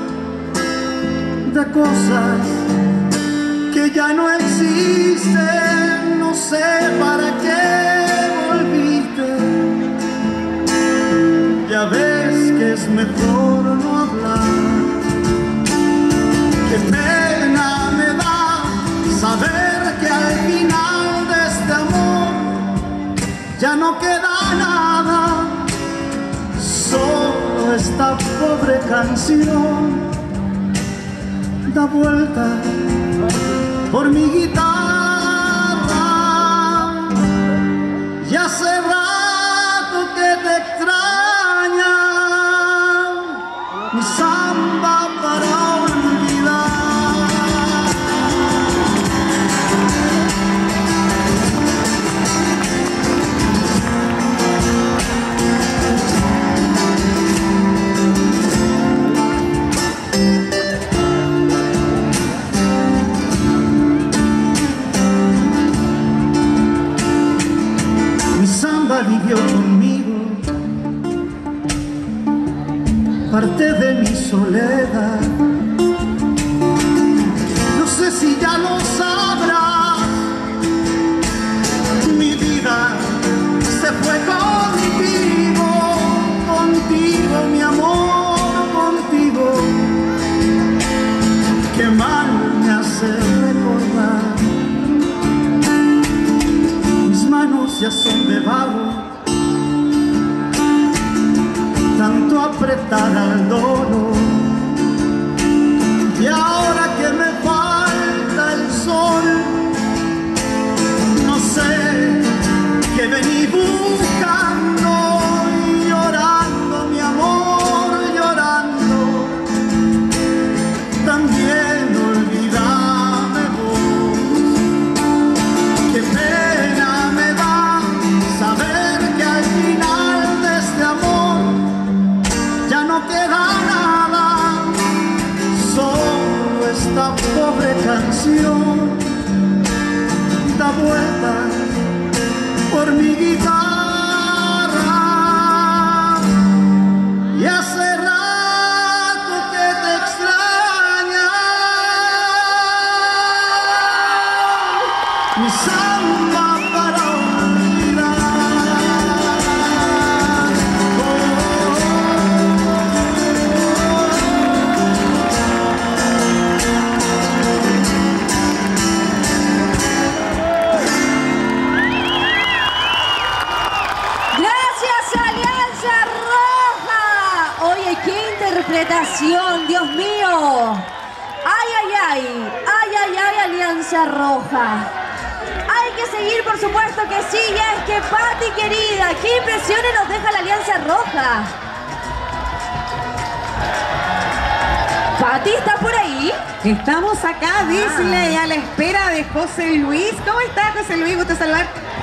de cosas que ya no existen? No sé para qué volviste. Ya ves que es mejor no hablar. Qué pena me da saber que al final de este amor ya no queda nada, solo esta pobre canción da vuelta por mi guitarra y hace rato que te extraña mi samba para vivió conmigo, parte de mi soledad. No sé si ya lo sabrás, mi vida se fue contigo, contigo mi amor, contigo. Qué mal me hace recordar apretara el dolor. Y ahora que me falta el sol, no sé qué vení buscando, llorando mi amor, llorando. También olvídame vos. Qué pena me da saber que al final de este amor ya no queda nada, solo esta pobre canción da vueltas por mi guitarra. Y hace rato que te extraña mi samba para olvidar. Interpretación, Dios mío. Ay, ay, ay, ay, ay, ay, Alianza Roja. Hay que seguir, por supuesto que sí, ya es que Pati querida, qué impresiones nos deja la Alianza Roja. Pati, ¿está por ahí? Estamos acá, Disney, a la espera de José Luis. ¿Cómo está, José Luis? ¿Gusta saludar?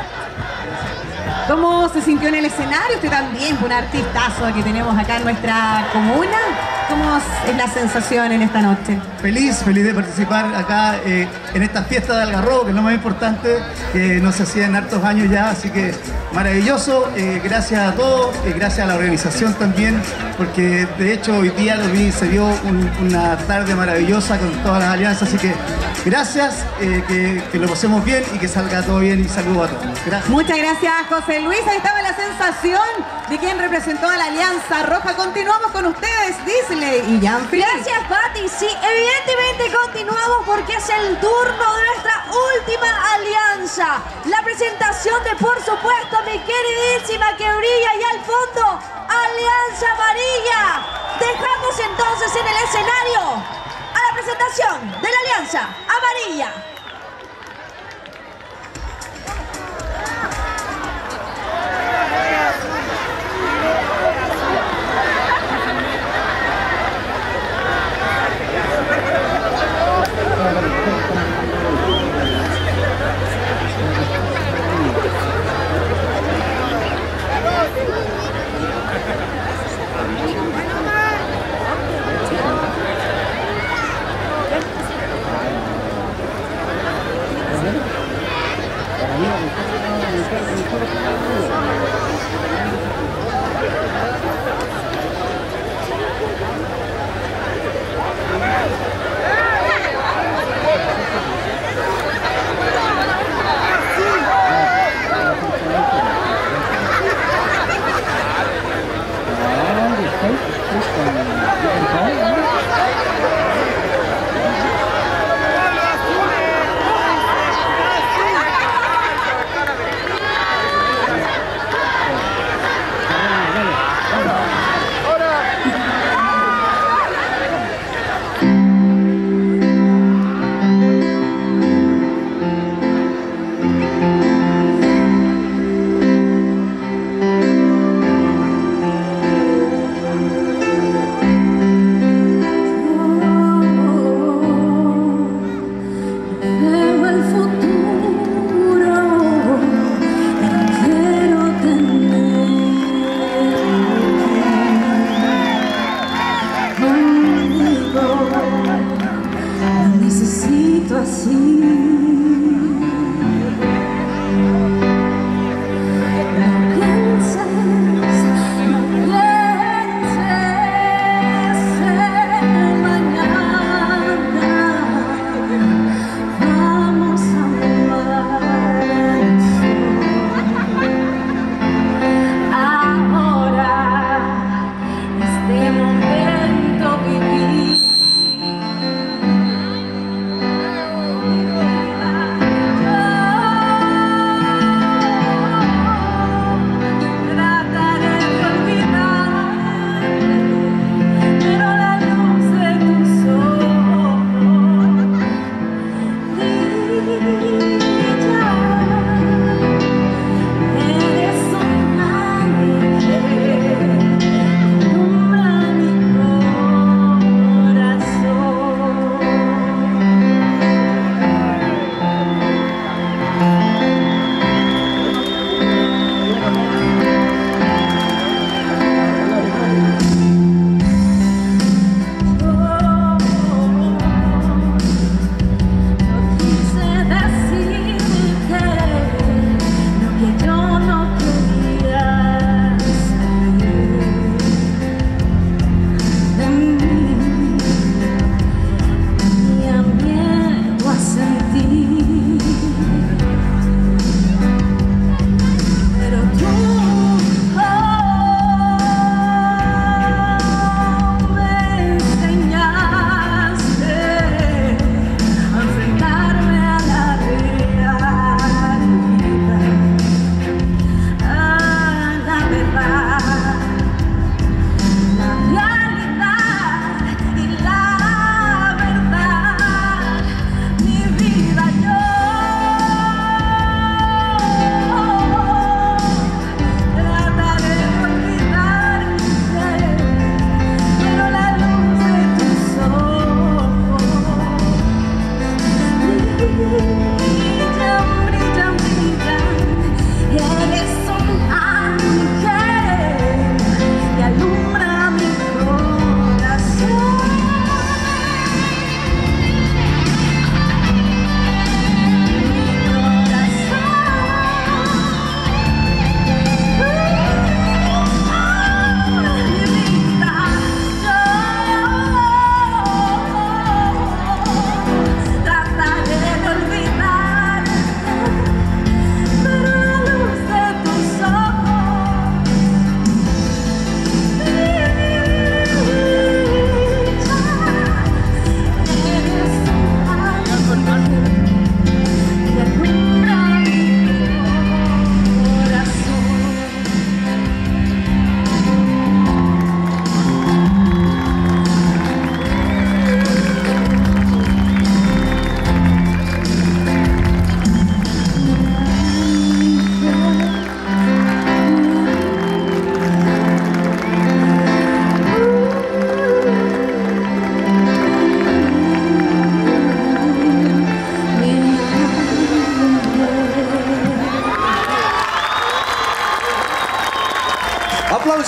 ¿Cómo se sintió en el escenario? Usted también, un artistazo que tenemos acá en nuestra comuna. ¿Cómo es la sensación en esta noche? Feliz de participar acá en esta fiesta de Algarrobo, que es lo más importante, que no se hacía en hartos años ya, así que maravilloso. Gracias a todos, gracias a la organización también, porque de hecho hoy día se dio una tarde maravillosa con todas las alianzas, así que gracias, que lo pasemos bien y que salga todo bien, y saludos a todos. Gracias. Muchas gracias, José Luis. Ahí estaba la sensación de quien representó a la Alianza Roja. Continuamos con ustedes, Disney y Jean-Philippe. Gracias, Pati. Sí, evidentemente continuamos porque es el turno de nuestra última alianza. La presentación de, por supuesto, mi queridísima que brilla y al fondo, Alianza Amarilla. Dejamos entonces en el escenario a la presentación de la Alianza Amarilla.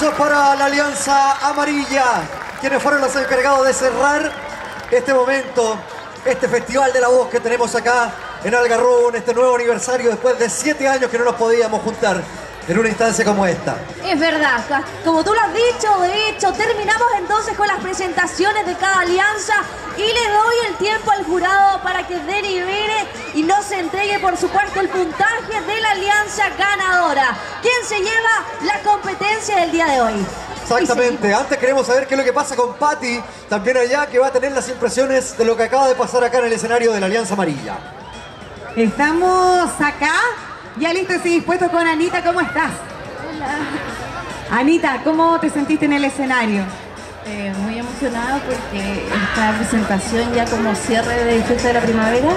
aplausos para la Alianza Amarilla, quienes fueron los encargados de cerrar este momento, este Festival de la Voz que tenemos acá en Algarrobo, en este nuevo aniversario, después de 7 años que no nos podíamos juntar en una instancia como esta. Es verdad, como tú lo has dicho, de hecho, terminamos entonces con las presentaciones de cada alianza y le doy el tiempo al jurado para que delibere y nos entregue, por supuesto, el puntaje de la alianza ganadora. ¿Quién se lleva la competencia del día de hoy? Exactamente, antes queremos saber qué es lo que pasa con Patti, también allá, que va a tener las impresiones de lo que acaba de pasar acá en el escenario de la Alianza Amarilla. Estamos acá, ya listos y dispuestos con Anita. ¿Cómo estás? Hola. Anita, ¿cómo te sentiste en el escenario? Muy emocionada porque esta presentación ya como cierre de Fiesta de la Primavera,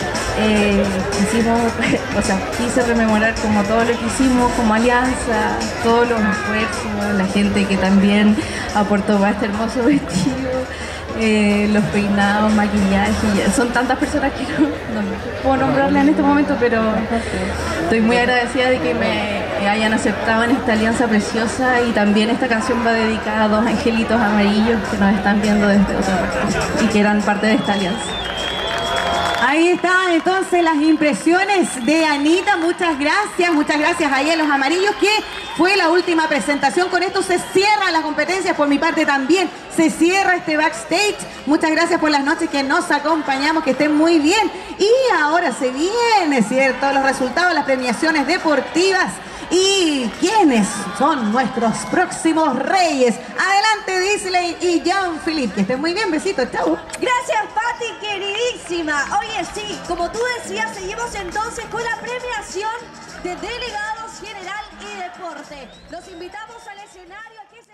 quise rememorar como todo lo que hicimos como alianza, todos los esfuerzos, la gente que también aportó para este hermoso vestido, los peinados, maquillaje, son tantas personas que no puedo nombrarlas en este momento, pero estoy muy agradecida de que me hayan aceptado en esta alianza preciosa, y también esta canción va dedicada a 2 angelitos amarillos que nos están viendo desde otra parte y que eran parte de esta alianza. Ahí están entonces las impresiones de Anita. Muchas gracias ahí a los amarillos, que fue la última presentación. Con esto se cierran las competencias, por mi parte también se cierra este backstage. Muchas gracias por las noches que nos acompañamos, que estén muy bien. Y ahora se viene, ¿cierto?, los resultados, las premiaciones deportivas y quiénes son nuestros próximos reyes. Adelante, Disley y Jean-Philippe, que estén muy bien. Besitos, chau. Gracias, Patti, queridísima. Oye, sí, como tú decías, seguimos entonces con la premiación de delegados general y deporte. Los invitamos al escenario. Aquí